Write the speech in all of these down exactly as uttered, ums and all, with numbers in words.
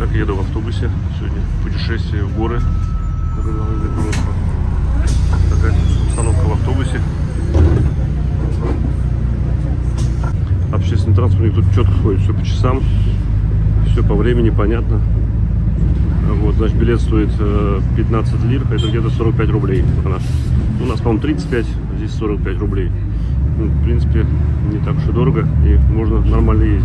Так, еду в автобусе. Сегодня путешествие в горы. Такая установка в автобусе. Общественный транспорт тут четко ходит, все по часам, все по времени, понятно. Вот, значит, билет стоит пятнадцать лир, это где-то сорок пять рублей. У нас, по-моему, тридцать пять, здесь сорок пять рублей. Ну, в принципе, не так уж и дорого, и можно нормально ездить.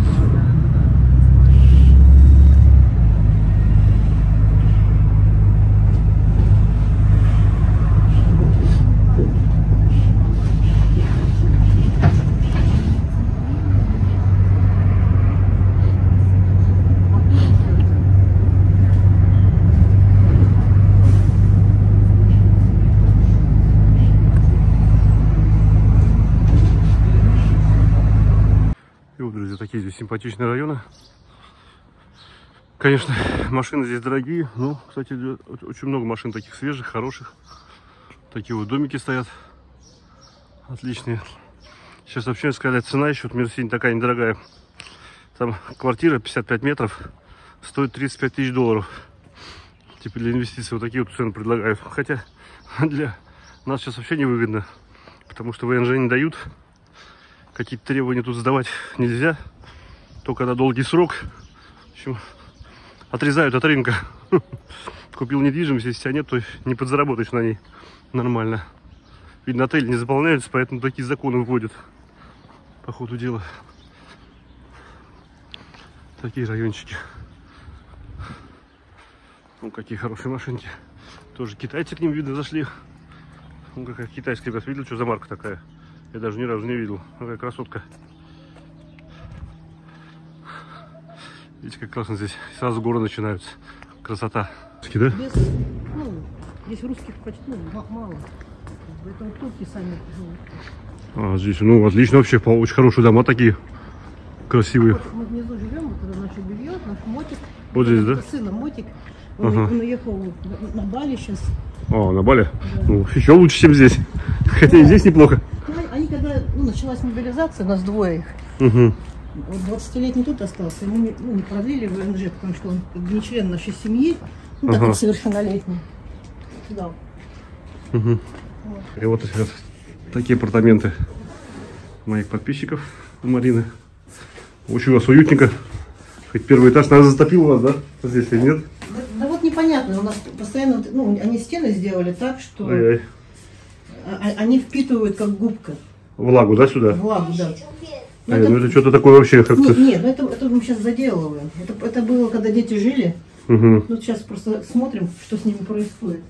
Такие здесь симпатичные районы. Конечно, машины здесь дорогие, но, кстати, очень много машин таких свежих, хороших. Такие вот домики стоят. Отличные. Сейчас вообще сказали, цена еще, вот Мерсин такая недорогая. Там квартира пятьдесят пять метров, стоит тридцать пять тысяч долларов. Типа для инвестиций вот такие вот цены предлагают. Хотя для нас сейчас вообще невыгодно, потому что ВНЖ не дают. Какие-то требования тут сдавать нельзя. Только на долгий срок. В общем, отрезают от рынка. Купил недвижимость, если тебя нет, то не подзаработаешь на ней нормально. Видно, отели не заполняются, поэтому такие законы вводят. По ходу дела. Такие райончики. Ну, какие хорошие машинки. Тоже китайцы к ним, видно, зашли. Ну, какая китайская, ребят, видели, что за марка такая? Я даже ни разу не видел. Какая красотка. Видите, как классно здесь. Сразу горы начинаются. Красота. Да? Без, ну, здесь русских почти ну, мало. Поэтому турки сами живут. А, здесь, ну, отлично вообще. Очень хорошие дома такие. Красивые. Вот мы внизу живем, вот это наше белье, наш мотик. Вот здесь, да? Сына мотик. Он, ага. он уехал на, на Бали сейчас. А, на Бали? Да. Ну, еще лучше, чем здесь. Хотя и здесь неплохо. Ну, они когда ну, началась мобилизация, нас двое их. Угу. Вот двадцатилетний тут остался, ему не, ну, не продлили в ВНЖ, потому что он как бы не член нашей семьи, ну так ага. как совершеннолетний. Да. Угу. Вот. И вот сейчас такие апартаменты моих подписчиков у Марины. Очень у вас уютненько. Хоть первый этаж, наверное, затопил у вас, да? Здесь или нет? Да, да вот непонятно, у нас постоянно, ну, они стены сделали так, что Ай-яй. они впитывают как губка. Влагу, да, сюда? Влагу, да. Ну, это, ну, это что-то такое вообще как-то... Нет, нет, ну, это, это мы сейчас заделываем. Это, это было, когда дети жили. Угу. Ну, сейчас просто смотрим, что с ними происходит.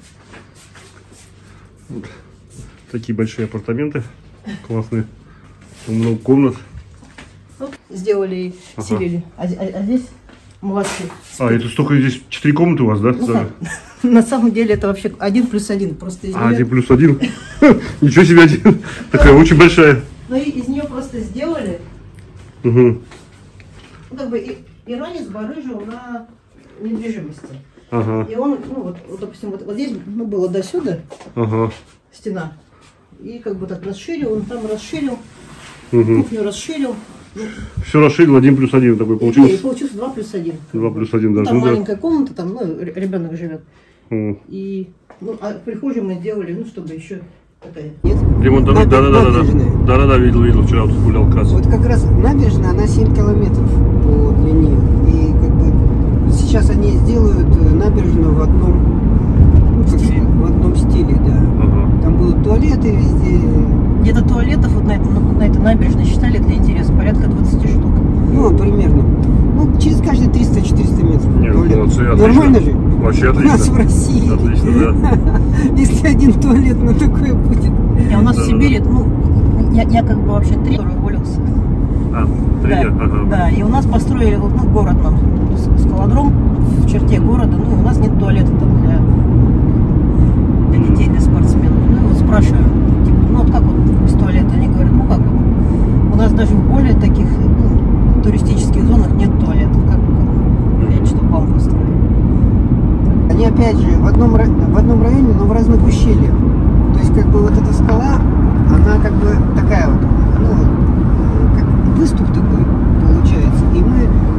Вот. Такие большие апартаменты. Классные. Много комнат. Вот, сделали, ага. селили. А, а, а здесь младший. А, это столько здесь четыре комнаты у вас, да? Ну, на самом деле это вообще один плюс один. Просто из а, нее... один плюс один? Ничего себе, один. Такая очень большая. Ну и из нее просто сделали. Угу. Ну, как бы и, иранец барыжил на недвижимости. Ага. И он, ну вот, вот допустим, вот, вот здесь ну, было до сюда ага. стена. И как бы так расширил, он там расширил, угу. кухню расширил. Ну, все расширил, один плюс один такой получился. И, и получился два плюс один. два плюс один даже. Там ну, маленькая да. комната, там ну, ребенок живет. Угу. И ну, а в прихожей мы сделали, ну, чтобы еще такая. Ремонт, да, да, да, да, да, да, да, да, видел, видел, вчера вот гулял как раз. Вот как раз набережная, она семь километров по длине. И как бы сейчас они сделают набережную в одном, ну, стиле. В одном стиле, да. Ага. Там будут туалеты везде. Где-то туалетов вот на, это, на этой набережной считали для интереса порядка двадцати штук. Ну, примерно. Ну, через каждые триста-четыреста метров. Нет, молодцы, нормально же? Вообще отлично. У нас в России. Отлично, да. Если один туалет, ну такое будет. А у нас да, в Сибири, да. ну, я, я как бы вообще тренер уволился. А, тренер? Да, ага. да, и у нас построили ну, город нам, скалодром в черте города, ну и у нас нет туалета там для, для детей, для спортсменов. Ну и вот спрашиваю, типа, ну вот как вот без туалета? Они говорят, ну как вот, у нас даже в более таких ну, туристических зонах нет туалетов, как я что вам построили. Они опять же в одном, в одном районе, но в разных ущельях. То есть как бы вот эта скала, она как бы такая вот, ну, как выступ такой получается. И мы сейчас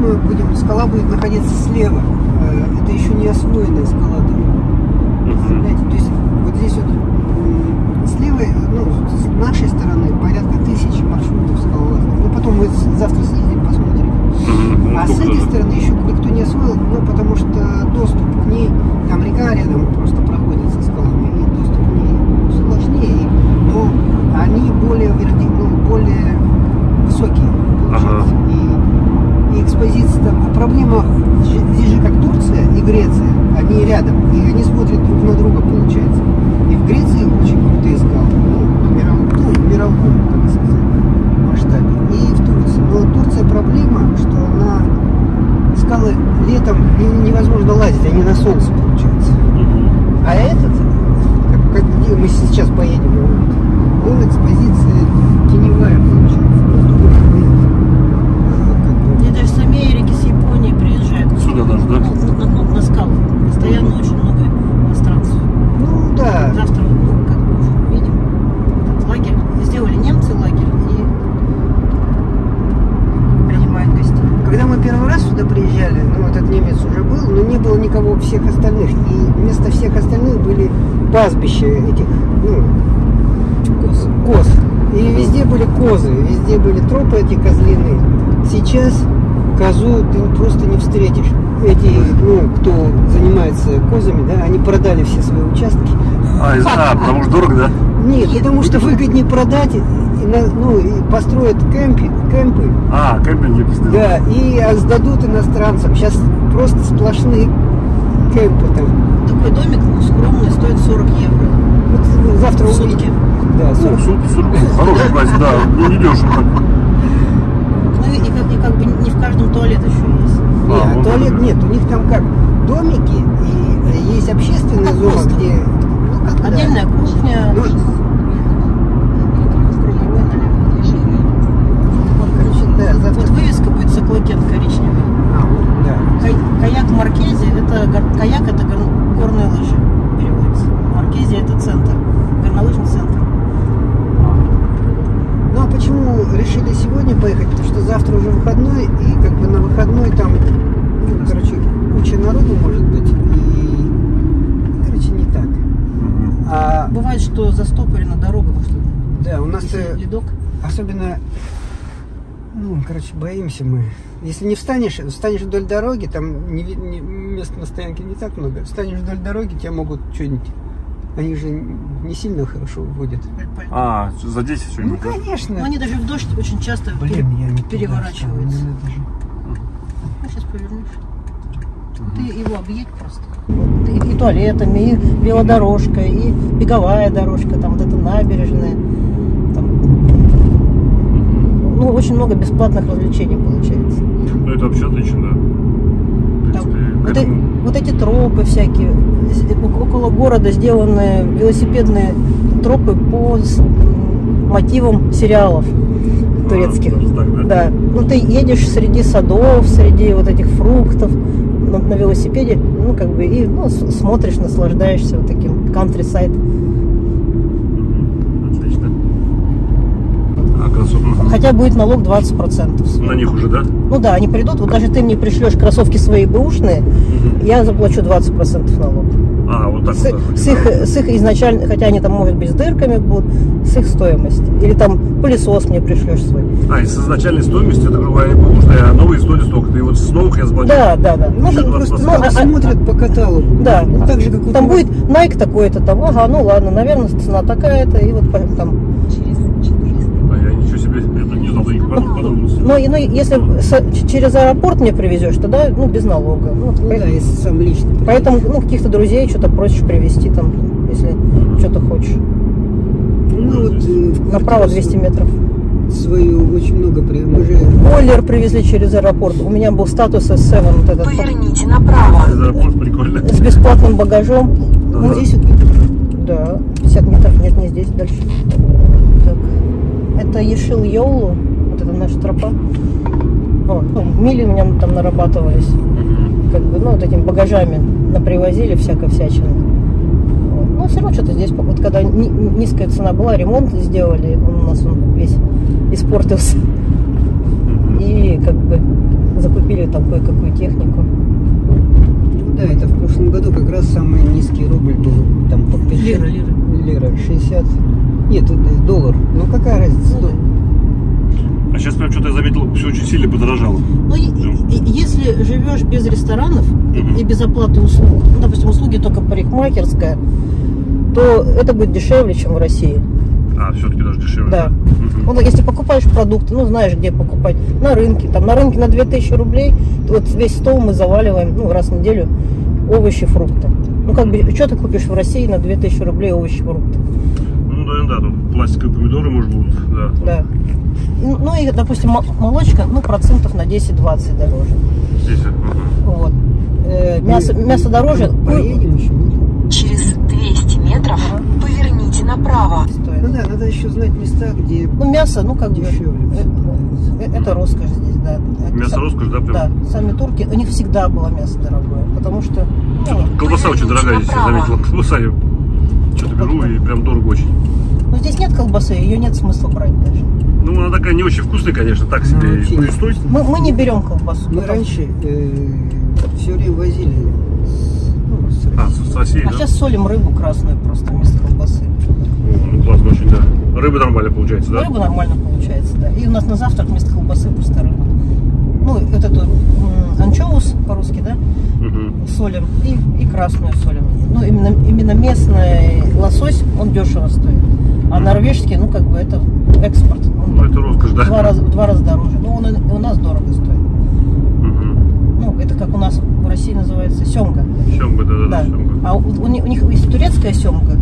мы будем, скала будет находиться слева. Это еще не освоенная скала. Представляете, то есть вот здесь вот слева, ну, с нашей стороны порядка тысячи маршрутов скалолазных. Ну, потом мы завтра съездим, посмотрим. А с этой стороны еще никто не освоил, ну, потому что доступ к ней, там река рядом просто проходит со скалами, и доступ к ней сложнее, но они более, ну, более высокие, получается. Ага. И, и экспозиция там, а проблема, здесь же как Турция и Греция, они рядом, и они смотрят друг на друга, получается. И в Греции очень крутые скалы, ну, мировом, ну, мировом, так сказать, масштабе. И в Турции. Но Турция проблема, что она скалы летом невозможно лазить, они на солнце, получается. А этот, как, как где мы сейчас поедем, он экспозиция теневая, получается. Мне даже с Америки, с Японии приезжают. Сюда даже, да? На, на, на, на скалы. Постоянно очень много иностранцев. Ну да. Завтра, ну, как мы уже увидим, этот лагерь. Сделали немцы лагерь и принимают гостей. Когда мы первый раз сюда приезжали, ну, этот немец уже был, но не было никого всех остальных. И вместо всех остальных были пастбища этих, ну, коз. коз. И везде были козы, везде были тропы эти козлиные. Сейчас козу ты просто не встретишь. Эти, ну, кто занимается козами, да, они продали все свои участки. А, а потому что дорого, да? Нет, потому что выгоднее продать, и, ну, и построят кемпи, кемпы. А, кемпинги построят. Да, и сдадут иностранцам. Сейчас просто сплошные кемпы там. Такой домик, ну, скромный, стоит сорок евро. Вот завтра В увидим. сутки. Да, Ну, сутки, сутки. Хороший прайс, да, ну не дешево так. Ну и, и, как, и как бы не в каждом туалет еще есть. Не, А, а вот туалет это. нет, у них там как домики, и есть общественная Как зона, хостел. где, ну, как, Отдельная да. кухня. Ну, Круговой налево. вот, короче, да, завтра. Вот вывеска будет Циклокен коричневый. А, вот, да. Кай- Каяк Маркези, это гор- каяк это гор- горные лыжи переводится. Маркези это центр, горнолыжный центр. Ну а почему решили сегодня поехать? Потому что завтра уже выходной, и как бы на выходной там, ну, короче, куча народу может быть, и, короче, не так. А, Бывает, что застопорена дорога, потому что да, у нас если э, ледок. особенно, ну, короче, боимся мы. Если не встанешь, встанешь вдоль дороги, там не, ви- не- мест на стоянке не так много, встанешь вдоль дороги, тебя могут что-нибудь, они же не сильно хорошо водят. А, задеть Ну, что-нибудь, да? конечно. Но они даже в дождь очень часто Блин, пере- я не туда переворачиваются. встал, мне надо же. Ну, сейчас повернешь. Ты его объедь просто. И, и туалетами, и велодорожка, и беговая дорожка, там вот эта набережная. Там, ну, очень много бесплатных развлечений получается. Ну, это вообще отлично, да. В Там, принципе, к вот, э- этому- вот эти тропы всякие, з- около города сделаны велосипедные тропы по с- м, мотивам сериалов турецких. А, даже так, да? Да. Ну ты едешь среди садов, среди вот этих фруктов на, на велосипеде, ну как бы и ну, с- смотришь, наслаждаешься вот таким countryside. Отлично. А кроссовки? Хотя будет налог двадцать процентов. На них уже, да? Ну да, они придут, вот даже ты мне пришлешь кроссовки свои бэушные, я заплачу двадцать процентов налог. А, вот так С, вот. с их, с их изначально, хотя они там, может быть, с дырками будут, с их стоимости. Или там пылесос мне пришлешь свой. А, и с изначальной стоимостью, это, грубо говоря, бэушная, а новые стоят столько. И вот с новых я заплачу. Да, да, да. Ну, Еще как двадцать просто, ну, процентов. а- а- Смотрят по каталогу. да. Ну, так же, как вот Там у- будет Nike такой-то, там, ага, ну ладно, наверное, цена такая-то, и вот по- там. А я ничего себе, это не знал таких подробностей. Ну, и, ну, если с- ч- через аэропорт мне привезешь, тогда, ну, без налога. Ну, Ну, по- да, если сам лично. Поэтому, ну, каких-то друзей что-то просишь привезти, там, если что-то хочешь. Ну, мы вот, э, в Направо квартиру двести метров. свою очень много при... Мы же... Бойлер привезли через аэропорт. У меня был статус эс семь, вот этот, Поверните направо. Из аэропорта прикольно. с бесплатным багажом. Вот здесь вот... Да, пятьдесят метров, нет, не здесь, дальше. Так. Это Ешил Йоулу, вот это наша тропа. О, ну, мили у меня там нарабатывались. Как бы, ну, вот этими багажами напривозили всяко всячины. Вот. Но все равно что-то здесь, вот когда ни- низкая цена была, ремонт сделали, он у нас он весь испортился. И как бы закупили там кое-какую технику. Ну да, это в прошлом году как раз самый низкий рубль был. Там по пять. Лира, лира. Лира, шестьдесят. Нет, это доллар. Ну какая разница? Ну, А сейчас прям что-то я заметил, все очень сильно подорожало. Ну, и- и- если живешь без ресторанов Мгм. и без оплаты услуг, ну, допустим, услуги только парикмахерская, то это будет дешевле, чем в России. А, все-таки даже дешевле. Да. Мгм. Ну, если покупаешь продукты, ну, знаешь, где покупать. На рынке. Там на рынке на две тысячи рублей, вот весь стол мы заваливаем, ну, раз в неделю овощи, фрукты. Ну, как бы, что ты купишь в России на две тысячи рублей овощи, фрукты? Ну да, да, тут пластиковые помидоры, может, будут, да. Да. Ну, ну, и, допустим, мо- молочка, ну, процентов на десять-двадцать дороже. Здесь, ага. Вот. Э, мясо, мясо дороже. Ну, проедем еще, нет? Через двести метров поверните направо. Стоит. Ну да, надо еще знать места, где Ну, мясо, ну, как бы, дешевле. э, э, это роскошь здесь, да. Это Мясо сам- роскошь, да, прям? Да, сами турки, у них всегда было мясо дорогое, потому что, ну, Колбаса очень дорогая здесь, я заметил. Колбаса я что-то беру и прям дорого очень. ну, здесь нет колбасы, ее нет смысла брать даже. Ну, она такая не очень вкусная, конечно, так Ну, себе. вообще Ну, и не стоит. Мы, мы не берем колбасу. мы потому- раньше все время возили с, ну, с А, России. с с России, А да? сейчас солим рыбу красную просто вместо колбасы. О, ну, классно очень, да. Рыба нормально получается, да? Рыба нормально получается, да. И у нас на завтрак вместо колбасы просто рыба. Ну, вот эту м, анчоус по-русски, да, Угу. солим и, и красную солим. Ну, именно, именно местный лосось, он дешево стоит. А норвежский, ну, как бы это экспорт. Он Ну, это роскошь, да? в два раза, в два раза дороже. Но он и у нас дорого стоит. Угу. Ну, это как у нас в России называется семга. Семга, да, да, Да. да, семга. А у, у них, у них есть турецкая семга,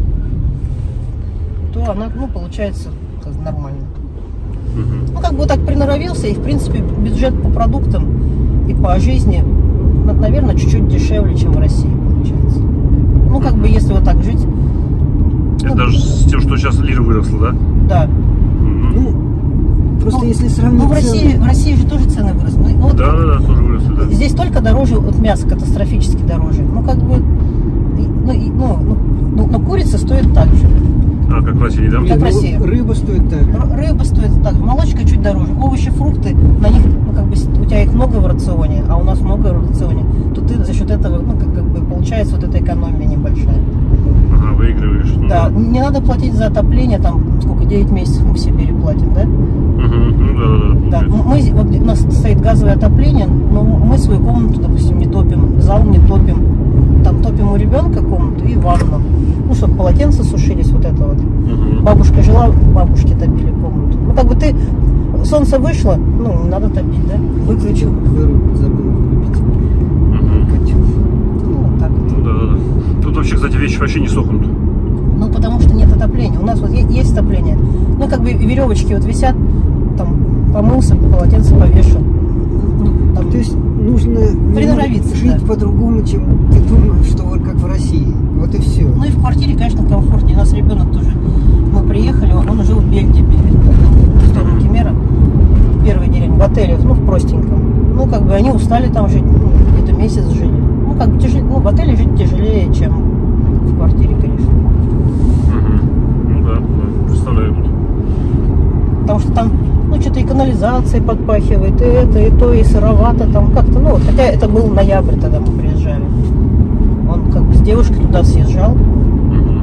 то она, ну, получается как нормально. Угу. Ну, как бы вот так приноровился, и, в принципе, бюджет по продуктам и по жизни, наверное, чуть-чуть дешевле, чем в России получается. Ну, как бы, если вот так жить, Это ну, даже с тем, что сейчас лира выросла, да? да. Мгм. Ну, просто Ну, если сравнить... Ну, в России, цены- в России же тоже цены выросли. Ну, вот Да, да, да, тоже выросли, да. здесь только дороже, вот мясо катастрофически дороже. Ну, как бы, и- ну, и- ну, ну, ну, но курица стоит так же. А, как в России, да? Нет, как в ну, России. рыба стоит так же. Р- Рыба стоит так же, молочка чуть дороже. Овощи, фрукты, на них, ну, как бы, с- у тебя их много в рационе, а у нас много в рационе, то ты за счет этого, ну, как, как бы, получается вот эта экономия небольшая. Ага, выигрываешь. Ну, Да, не надо платить за отопление, там, сколько, девять месяцев мы в Сибири платим, да? Мгм. Ну, да, да, Да, да. м- мы, зи- вот у нас стоит газовое отопление, но мы свою комнату, допустим, не топим, зал не топим. Там топим у ребенка комнату и ванну. Ну, чтобы полотенца сушились, вот это вот. Мгм. Бабушка жила, бабушки топили комнату. Ну, как бы ты, солнце вышло, ну, не надо топить, да? Выключил, вырубить, забыл вырубить. Мгм. Котел. Ну, вот так вот. Ну, да, да, да. Тут вообще, кстати, вещи вообще не сохнут. Ну, потому что нет отопления. У нас вот е- есть отопление. Ну, как бы веревочки вот висят, там, помылся, полотенце повешал. Ну, там, То есть нужно Приноровиться, жить да. по-другому, чем ты думаешь, что вот как в России. Вот и все. Ну, и в квартире, конечно, комфортнее. У нас ребенок тоже. Мы приехали, он, он жил в Бельгии, в сторону Кемера, первый день, в отеле, ну, в простеньком. Ну, как бы они устали там жить, ну, где-то месяц жили. Ну, как бы тяжелее, ну, в отеле жить тяжелее, чем в квартире, конечно. Мгм. Ну, да, да, представляю тут. Потому что там, ну, что-то и канализацией подпахивает, и это, и то, и сыровато там как-то. Ну, вот, хотя это был ноябрь, тогда мы приезжали. Он как бы с девушкой туда съезжал. Мгм.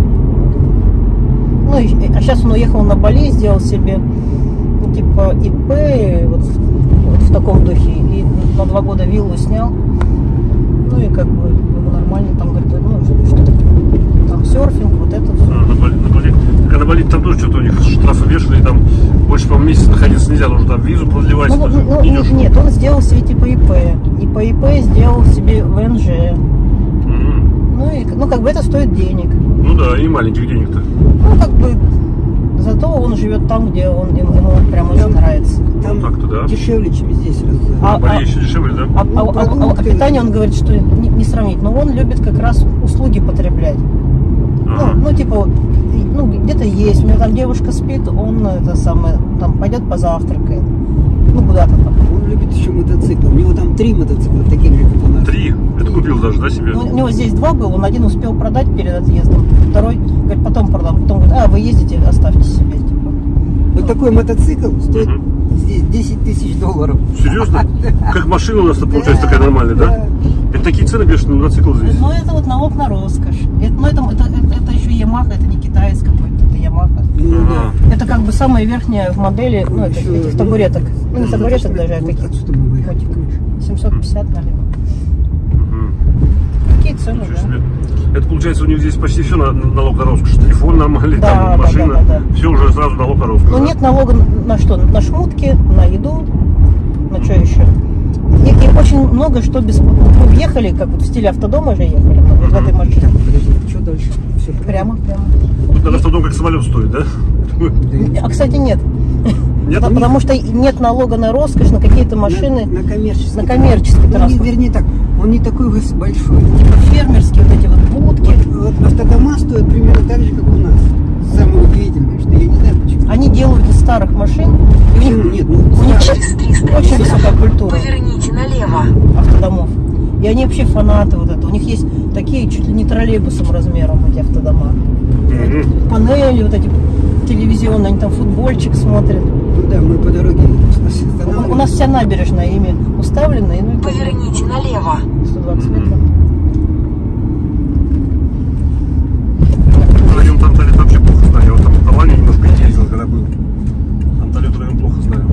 Ну, и, а сейчас он уехал на Бали, сделал себе, ну, типа, ИП, вот, в- вот в таком духе. И на два года виллу снял. Ну, и как бы ему нормально там, говорит, ну, что-то там серфинг, вот это все. А, на Бали, на Бали. Так, а на Бали там тоже что-то у них штрафы вешали, и там больше, по-моему, месяца находиться нельзя, нужно там визу продлевать. Ну, тоже ну, не ну, дешево. нет, он сделал себе типа ИП. И по ИП сделал себе ВНЖ. Мгм. Ну, и, ну, как бы это стоит денег. Ну да, и маленьких денег-то. Ну, как бы, зато он живет там, где он, ему, ему прям очень Там- нравится. Там Ну, так-то да. дешевле, чем здесь. раз за- А- На Бали еще дешевле, да? А, Ну, а- а- а- а продукты- питание, он говорит, что не, не сравнить. Но он любит как раз услуги потреблять. Ага. Ну, ну, типа, вот, и- ну, где-то есть, у него там девушка спит, он это самое, там пойдет позавтракает. Ну, куда-то там. Он любит еще мотоцикл. У него там три мотоцикла, таких же, как у нас. Три? Это купил даже, да, себе? Ну, у него здесь два было, он один успел продать перед отъездом, второй, говорит, потом продам. Потом говорит, а, вы ездите, оставьте себе, типа. Вот такой мотоцикл стоит Мгм. здесь десять тысяч долларов. Серьезно? Как машина у нас получается такая нормальная, да? Это такие цены бешеные на мотоцикл здесь. Ну это вот налог на роскошь. Это, ну, это, это, это, это еще Yamaha, это не китаец какой-то, это Yamaha. Ну, Ага. да. Это как бы самая верхняя в модели, ну, это, Еще, этих ну, табуреток. Ну, не табуреток даже, а Вот таких. отсюда мы выехали. семьсот пятьдесят, наверное. Мгм. Такие цены, Ничего да. себе. Это получается у них здесь почти все на, налог на роскошь. Телефон нормальный, Да, там да, машина. да, да, да. Все уже сразу налог на роскошь. Ну да? нет налога на что? На шмотки, на еду, на что еще? И, и очень много что без... Мы въехали, как вот в стиле автодома же ехали, вот в этой машине. Так, подожди, что дальше? Все Прямо, прямо. Вот на автодом как самолет стоит, да? А, кстати, нет. Нет? Потому, потому что нет налога на роскошь, на какие-то машины, На, на коммерческий. на коммерческий Ну, не- транспорт. вернее так, он не такой выс- большой. Типа фермерские вот эти вот будки. Вот, вот автодома стоят примерно так же, как у нас. Самое удивительное, что я не знаю почему. Они делают из старых машин. И у них, Почему? Нет, ну, у них Через триста очень метров высокая культура поверните налево. автодомов. И они вообще фанаты вот этого. У них есть такие чуть ли не троллейбусом размером эти автодома. Мгм. Панели вот эти телевизионные, они там футбольчик смотрят. ну да, мы по дороге У, останавливаемся. у нас вся набережная ими уставлена, и ну и как бы Поверните налево. сто двадцать метров. Район Анталии вообще плохо знаю. Я вот там в Алании немножко ездил, когда был. Анталию район плохо знаю.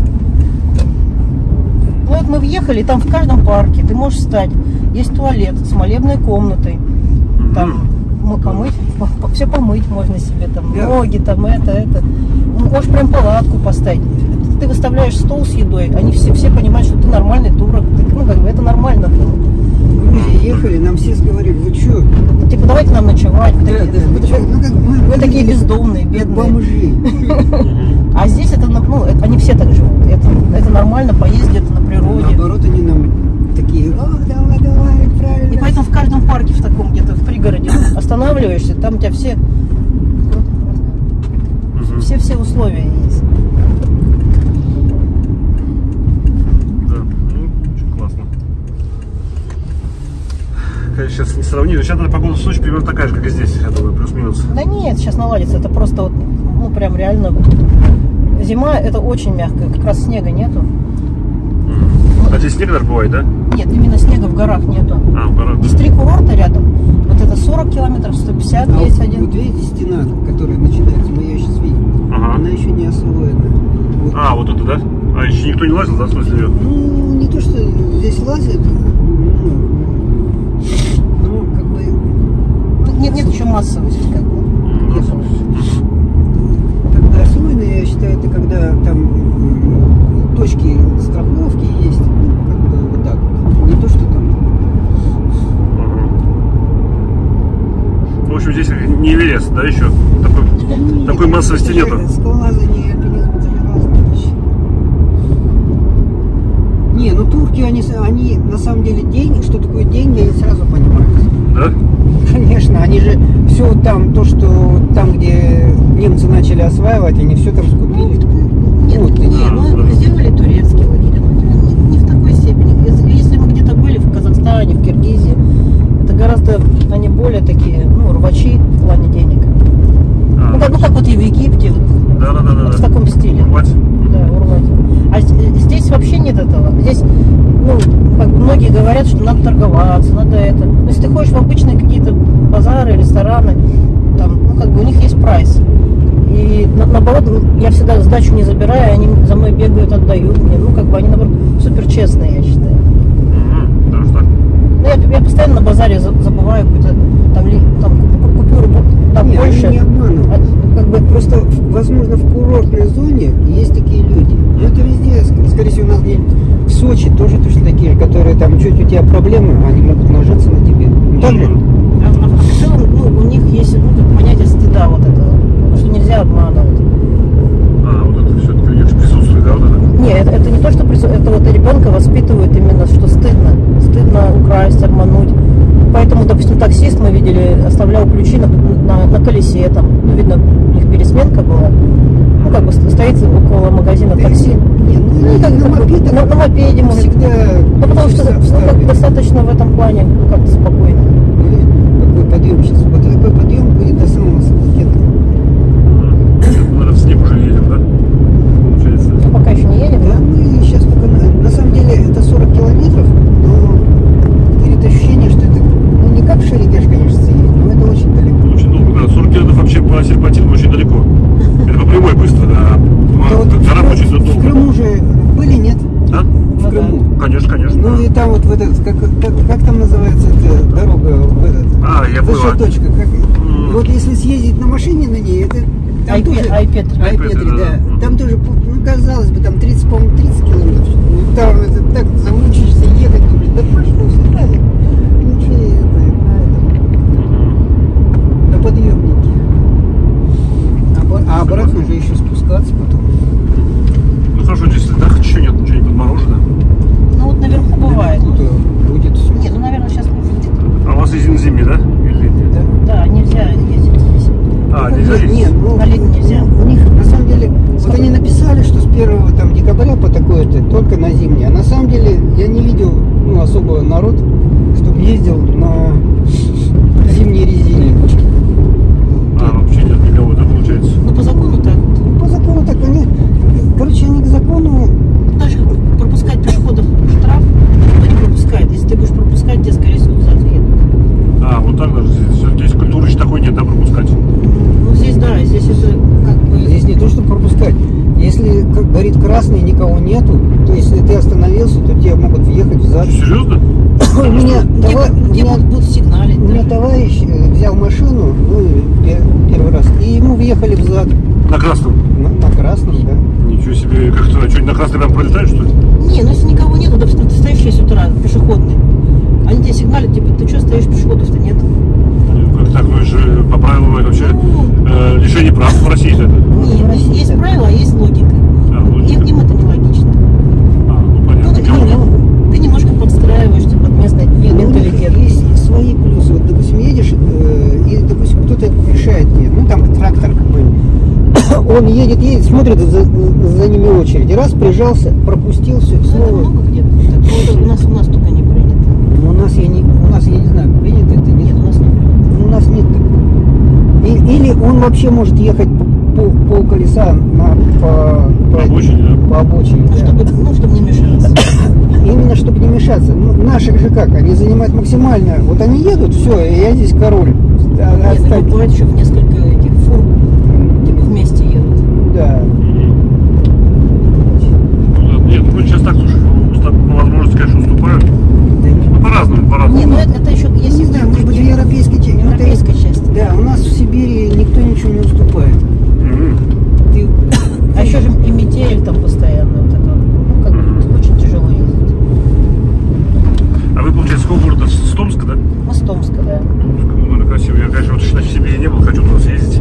Ну вот мы въехали, и там в каждом парке ты можешь встать. Есть туалет с молебной комнатой. Там мы помыть, все помыть можно себе, там Да. ноги, там это, это. Ну, можешь прям палатку поставить. Ты выставляешь стол с едой, они все, все понимают, что ты нормальный турок. Ты, ну как бы это нормально. В Грузии ехали, нам все говорили, вы что? Типа давайте нам ночевать. Вы Да, такие, да, вы вы чё? Ну, как мы, вы такие бездомные, как бедные. бомжи. А здесь это, ну, это- они все так живут. Это, это нормально, поесть где-то на природе. Наоборот, они нам такие, о, давай, давай, правильно. И поэтому в каждом парке в таком где-то в пригороде останавливаешься, там у тебя все Мгм. все все условия есть. Да, ну, очень классно. Конечно, сейчас не сравнить. Сейчас наверное, погода в Сочи примерно такая же, как и здесь, я думаю, плюс-минус. Да нет, сейчас наладится, это просто вот, ну прям реально. Зима это очень мягкая, как раз снега нету. А здесь снег даже бывает, да? Нет, именно снега в горах нету. А, в горах. Есть три курорта рядом. Вот это сорок километров, сто пятьдесят А есть вот, один. вот видите стена, которая начинается, мы ее сейчас видим. Ага. Она еще не освоена. Вот. А, вот это, да? А еще никто не лазил, да, в смысле? её? Ну, не то, что здесь лазят, ну, ну, как бы, Ну, Нет, нет еще массовости как бы. М, Нету. когда освоено, я считаю, это когда там м, точки страховки есть, ну, как бы вот так вот. Не то, что там. Ага. В общем, здесь не Эверест, да, еще? Такой, такой массовости это же нету. Скалолазание, альпинизм, это же разные вещи. Не, ну турки, они, с- они на самом деле день, что такое деньги, они сразу понимают. Да? Конечно, они же все там, то, что там, где немцы начали осваивать, они все там скупили. Нет, Вот, не, да, ну да. сделали турецкий вариант. Не, не в такой степени. Если, если мы где-то были в Казахстане, в Киргизии, это гораздо, они более такие, ну, рвачи в плане денег. А, Ну как, ну, как вот и в Египте, вот, да, да, да, да. вот в таком стиле. Урвать? Да, урвать. А с- здесь вообще нет этого. Здесь, ну, как бы многие говорят, что надо торговаться, надо это. Но если ты ходишь в обычные какие-то базары, рестораны, там, ну, как бы у них есть прайс. И на- наоборот, я всегда сдачу не забираю, они за мной бегают, отдают мне. Ну, как бы они, наоборот, супер честные, я считаю. Угу, даже так. Ну, я, я постоянно на базаре за- забываю какую-то там, ли- там ку- купюру, там Не, больше. они не обманывают. А, как бы, Просто, возможно, в курортной зоне есть такие люди. Но это везде, ск- скорее всего, у нас где-нибудь в Сочи тоже точно такие же, которые там чуть у тебя проблемы, они могут нажаться на тебе. Ну, так же? А, а в целом, ну, у них есть, ну, как понятие стыда вот этого, что нельзя обманывать. А, вот это все-таки у них же присутствует, да, вот это? Не, это, это не то, что прису- это вот ребенка воспитывают именно, что стыдно, стыдно украсть, обмануть. Поэтому, допустим, таксист мы видели, оставлял ключи на, на, на колесе, там, ну, видно, у них пересменка была, ну, как бы ст- стоит около магазина такси. Не, ну, Ну, они как на бы, мопедах на, на мопеде, может. всегда Ну, потому что часа ну, как, ставят. достаточно в этом плане, ну, как-то спокойно. Ну, какой подъем сейчас? Вот такой подъем будет до самого Сахалина. Наверное, в снег уже едем, да? Получается. Ну, пока еще не едем. как, как там называется эта дорога в этот? А, я понял. Высшая точка. Как, Mm. Вот если съездить на машине на ней, это там Айпе- тоже... Айпетри. Айпетри, да, да. да. Там тоже, ну, казалось бы, там тридцать, по-моему, тридцать километров. Ну, там это так замучишься ехать, думаешь, да пошел сюда. Лучше это, на этом, на подъемнике. А, бо- а обратно же еще спускаться потом. Ну хорошо, здесь да, ничего нет, ничего не подморожено. Ну вот наверху бывает. Откуда будет все. Нет, ну, наверное, сейчас будет. А у вас из зимний, да? Или летний? Да. Да, нельзя ездить здесь. А, нельзя Нет, ездить? нет, ну, На летний нельзя. ну, у них на самом деле, вот они написали, что с первого там, декабря по такое-то только на зимний. А на самом деле я не видел ну, особо народ, чтобы ездил на зимней резине. А, вообще нет никого, да, получается? Ну по закону так. По закону так они, короче, они к закону, Даже пропускать пешеходов штраф никто не пропускает. Если ты будешь пропускать, тебе, скорее всего, за ответ. А, вот так даже здесь, здесь культуры еще такой нет, да, пропускать? Ну здесь да, здесь это как бы. здесь не то, что пропускать. Если, как говорит, красный, никого нету, то если ты остановился, то тебе могут въехать в зад. Серьезно? У меня, Тебе, това- у тебе меня- будут, будут сигналить. у меня даже. товарищ э, взял машину, ну, пер- первый раз, и ему въехали в зад. На красном? На, на красном, да. Ничего себе, как-то, что, на красный прям пролетает, что ли? Не, ну если никого нету, допустим, ты стоишь в шесть утра, пешеходный. Они тебе сигналят, типа, ты что стоишь, пешеходов-то нет. Ну, как так, ну это же по правилам это вообще Ну, э, лишение прав в России это. не, в России, есть да. правила, а есть логика. А, логика. Им, им это нелогично. А, ну Ну, понятно. ты, ты- ты немножко подстраиваешься под местный Не, ну, у них менталитет. есть свои плюсы. Вот, допустим, едешь, э, и, допустим, кто-то решает тебе, ну, там трактор какой-нибудь. Он едет, едет, смотрит, за, за ними очередь. Раз, прижался, пропустил, все, Ну, это снова. много где-то. Такого у нас, у нас только не принято. Ну, у нас, я не, у нас, я не знаю, принято это, нет. Нет, у нас не принято. У нас нет такого. И- или он вообще может ехать по, по, пол колеса на, по, По обочине, да? по обочине, Ну, да. чтобы, ну, чтобы не мешаться. Именно чтобы не мешаться. Ну, наших же как, они занимают максимально. Вот они едут, все, я здесь король. А- Нет, ну, отстань. бывает еще в несколько этих фур, типа, вместе едут. Да. Ну, да, нет, ну сейчас так, слушай, уста- по возможности, конечно, уступают. Да не- Ну, по-разному, по-разному. Не, ну это, это еще, Я если не знаю, может быть, в европейской части. ну, это- европейской части. Да, у нас в Сибири никто ничего не уступает. Мгм. Ты, А еще же и метель там постоянно. Вот это, ну, как бы, очень тяжело ездить. А вы, получается, с какого города? С Томска, да? Мостомска, да. Томска, ну, наверное, красиво. Я, конечно, вот еще в Сибири не был, хочу туда съездить.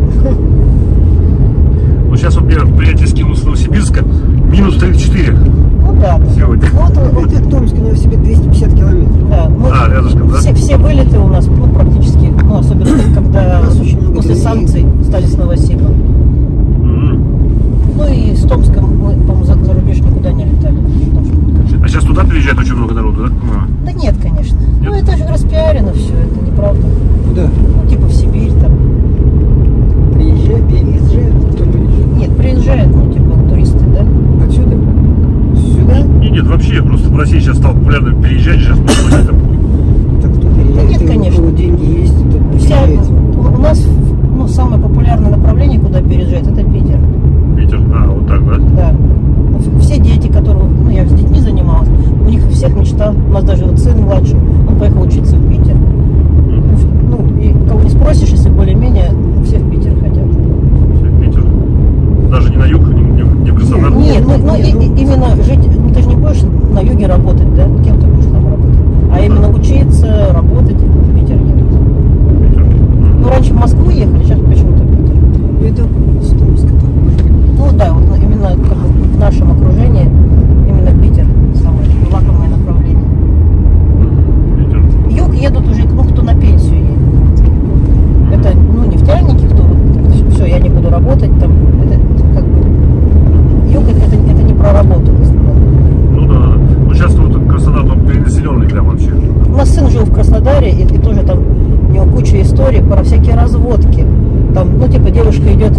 Но сейчас вот мне приятель скинул с Новосибирска минус тридцать четыре Ну да. да. сегодня. Вот, вот, это Томск, у себе двести пятьдесят километров. да. Мы, А, рядышком, да? все, все вылеты у нас, ну, практически, ну, особенно когда У нас очень много после друзей. санкций стали с Новосибом. Мгм. Ну и с Томском мы, по-моему, за, за рубеж никуда не летали. Потому что- А сейчас туда приезжает очень много народу, да? А. Да нет, конечно. Нет? Ну это же распиарено все, это неправда. Куда? Ну, типа в Сибирь там. Приезжай, переезжай. Кто приезжает? Нет, приезжают, ну, типа, туристы, да? Отсюда? Сюда? Нет, нет, вообще, просто в России сейчас стало популярно переезжать, сейчас можно там. Так кто переезжает? нет, Ты, у конечно. кого деньги есть, тот Вся, переезжает. у, у нас, ну, самое популярное направление, куда переезжают, это Питер. Питер. А, вот так, да? Да. В- Все дети, которые, ну, я с детьми занималась, у них всех мечта, у нас даже вот сын младший, он поехал учиться в Питер. Ну, и кого не спросишь, если более-менее, все в Питер хотят. Все, Питер. Даже не на юг, не, не, не в Краснодар. Нет, ну, ну, и- и- именно жить, ну, ты же не будешь на юге работать, да? Кем ты будешь там работать? А именно учиться, работать, в Питер едут. Питер. Ну, раньше в Москву ехали, сейчас почему-то в Питер. Это с Томска похоже. Ну да, вот ну, именно как бы в нашем окружении именно Питер самое лакомое направление. Питер. Юг едут уже, ну, кто на пенсию едет. Это, ну, нефтяники, кто вот, все, я не буду работать там. Это как бы юг это, это, это не про работу в основном. Ну да, да. Ну сейчас вот Краснодар там перенаселенный прям вообще. У нас сын жил в Краснодаре, и, и тоже там у него куча историй про всякие разводки. Там, ну, типа, девушка идет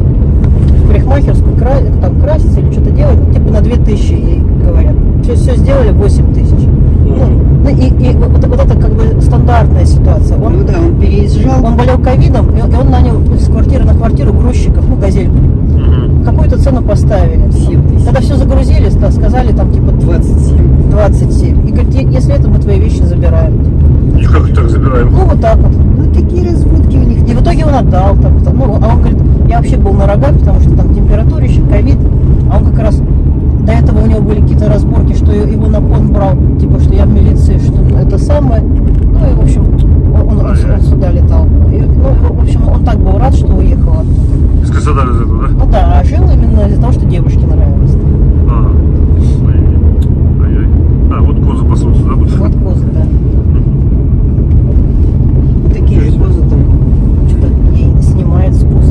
в парикмахерскую, кра... там краситься или что-то делать, ну, типа, на две тысячи ей говорят. Все, все сделали восемь тысяч. Ну, ну, и, и вот, вот это как бы стандартная ситуация. Он, Ну да, он переезжал. он болел ковидом, и он, и он нанял с квартиры на квартиру грузчиков, ну, газельку. Мгм. Какую-то цену поставили. семь тысяч. Когда все загрузили, стали сказали, там типа двадцать семь. двадцать семь. И говорит, если это, мы твои вещи забираем. И как так забираем? Ну, вот так вот. Ну, такие разводки у них. И в итоге он отдал. Там, там, ну, а он говорит, я вообще был на рогах, потому что там температура, еще ковид. А он как раз, до этого у него были какие-то разборки, что его на пон брал, типа, что я в милиции, что это самое. Ну, и, в общем, он, он, он, он сюда летал. И, ну, в общем, он так был рад, что уехал оттуда. Из Краснодара из этого, да? Ну да, а жил именно из-за того, что девушке нравилось. Ага. Ай-яй. А, вот козы пасутся, да? Вот, Вот козы, да. Такие же козы там. Что-то и снимает с козы.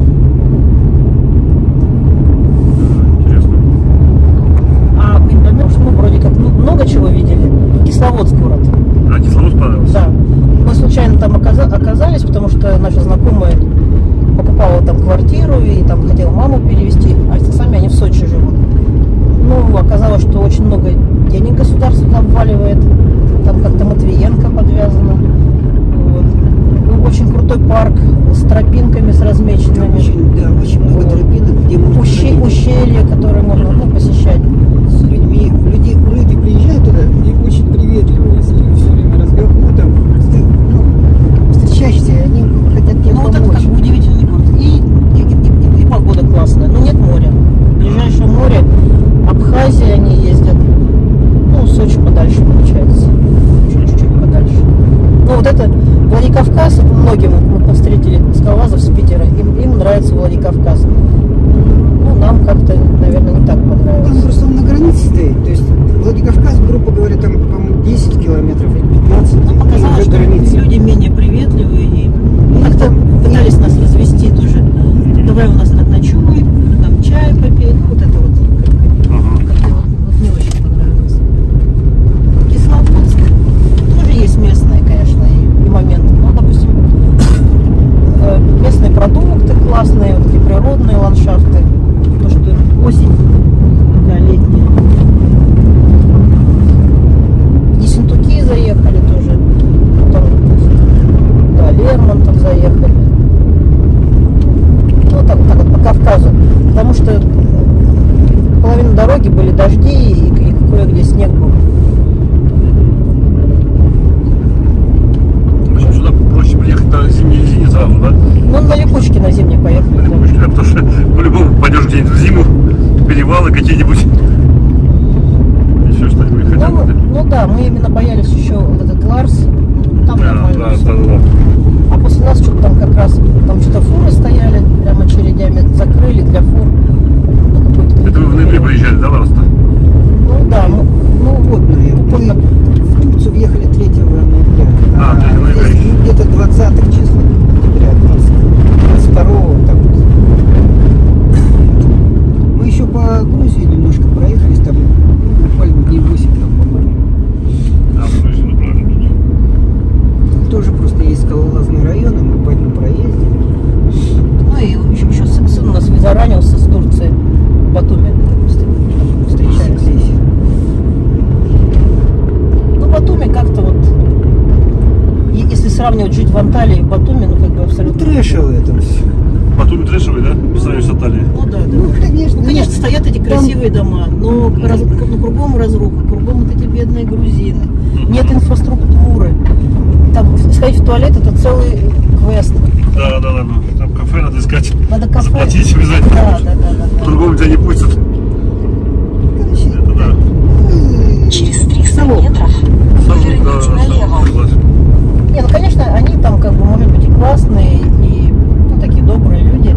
Интересно. А мы поймем, что мы вроде как ну, много чего видели. Кисловодск город. А, Кисловодск понравился? Да. Мы случайно там оказа- оказались, потому что наша знакомая покупала там квартиру и там хотела маму перевезти, а сами они в Сочи живут. Ну, оказалось, что очень много денег государство туда обваливает. Там как-то Матвиенко подвязано. Вот. Ну, очень крутой парк с тропинками, с размеченными. Очень, да, очень много Вот. тропинок, где можно Уще- ходить ущелья, которые можно ну, посещать. с людьми. Люди, люди приезжают туда и очень приветливые, если все время разговаривают. Ну, там, ну, встречаешься, они хотят тебе Ну, вот это помочь. как бы удивительный город. И, и, и, и, и погода классная. Но нет моря. Ближайшее море Абхазия они ездят. Ну, Сочи подальше получается. Чуть-чуть подальше. Ну, вот это Владикавказ, многим мы встретили скалолазов с Питера, им, им нравится Владикавказ. Ну, нам как-то, наверное, не так Там понравилось. просто он на границе стоит. То есть Владикавказ, грубо говоря, там, по-моему, десять километров или пятнадцать. Ну, и показалось, уже что граница. люди менее приветливые и И как-то там- пытались нас развести тоже. Давай у нас на- ночуй, там чай попей, ну, вот это вот. Ага. Как-то вот, вот не очень понравилось. Кисловодск тоже есть местные, конечно, и, и моменты. Ну, допустим, э, местные продукты классные, вот такие природные ландшафты. То, что осень такая летняя. Ессентуки заехали тоже. Потом, да, Лермонтов заехали. Ну, вот так, вот так вот по Кавказу. Потому что половину дороги были дожди и, и кое-где снег был. В общем, сюда проще приехать на зимней резине сразу, да? Ну, на липучке на зимней поехали. Да. Липучки, да, потому что по-любому пойдешь где-нибудь в зиму, перевалы какие-нибудь, еще что-нибудь хотя Ну, бы. ну да, мы именно боялись еще вот этот Ларс. Там Да, нормально да, всё. да, да. А после нас что-то там как раз, там что-то фуры стояли, прямо очередями закрыли для фур. Ну, какой-то Это вы в ноябре приезжали, да, Ларс-то? Ну да, ну, ну вот, Водные. вот Мы так. в Турцию въехали третьего ноября. А, третьего ноября. здесь где-то двадцатого числа октября, двадцать второго. Так вот. Мы еще по Грузии немножко проехались, там буквально дней восемь там, по-моему. А, в Грузию направили. Тоже просто есть скалолазные районы, мы по ним проездили. Ну и еще, еще сын сын у нас заранился с Турции, в Батуми встр- встречались. Здесь. Ну, Батуми как-то вот, и- если сравнивать жить в Анталии и в Батуми, ну как бы Ну, абсолютно... трэшевое там все. Батуми трэшевый, да? По сравнению с Анталией. Ну да, да. Ну, конечно, Ну, конечно, нет. стоят эти Там- красивые дома, но раз- ну, кругом разруха, кругом вот эти бедные грузины. Нет инфраструктуры. Там сходить в туалет — это целый квест. Да, да, да. Там кафе надо искать. Надо кафе. Заплатить обязательно. Да, да, да, да, да. По-другому тебя не пустят. Короче, Это да. э, Через триста Салон. метров поверните налево. Согласен. Не, ну конечно, они там как бы, может быть, и классные, и ну, такие добрые люди.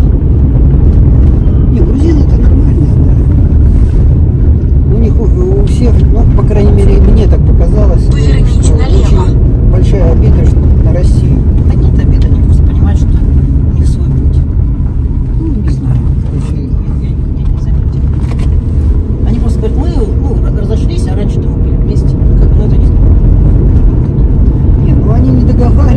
Не, грузины это нормально, да. У них у, у всех, ну, по крайней мере, мне так показалось, Поверните что налево. очень большая обида что на Россию. Да нет обиды, они просто понимают, что у них свой путь. Ну, не знаю. Я, я- я не заметила. Они просто говорят, мы ну, разошлись, а раньше-то мы были вместе. Как бы, ну, это не... Не, ну они не договаривались.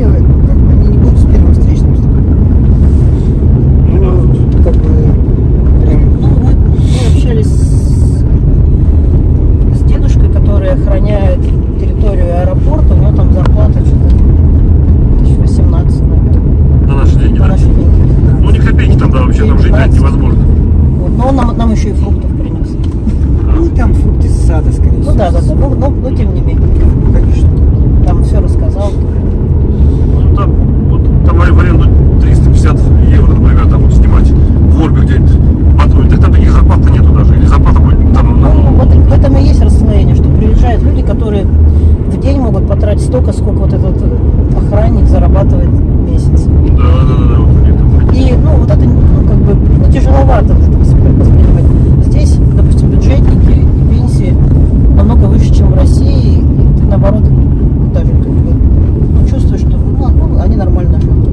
столько, сколько вот этот охранник зарабатывает в месяц. Да, да, да, да. Вот это. И, ну, вот это, ну, как бы, ну, тяжеловато вот это воспринимать. Здесь, допустим, бюджетники и пенсии намного выше, чем в России, и ты, наоборот, даже как бы, ну, чувствуешь, что, ну, ну, они нормально живут.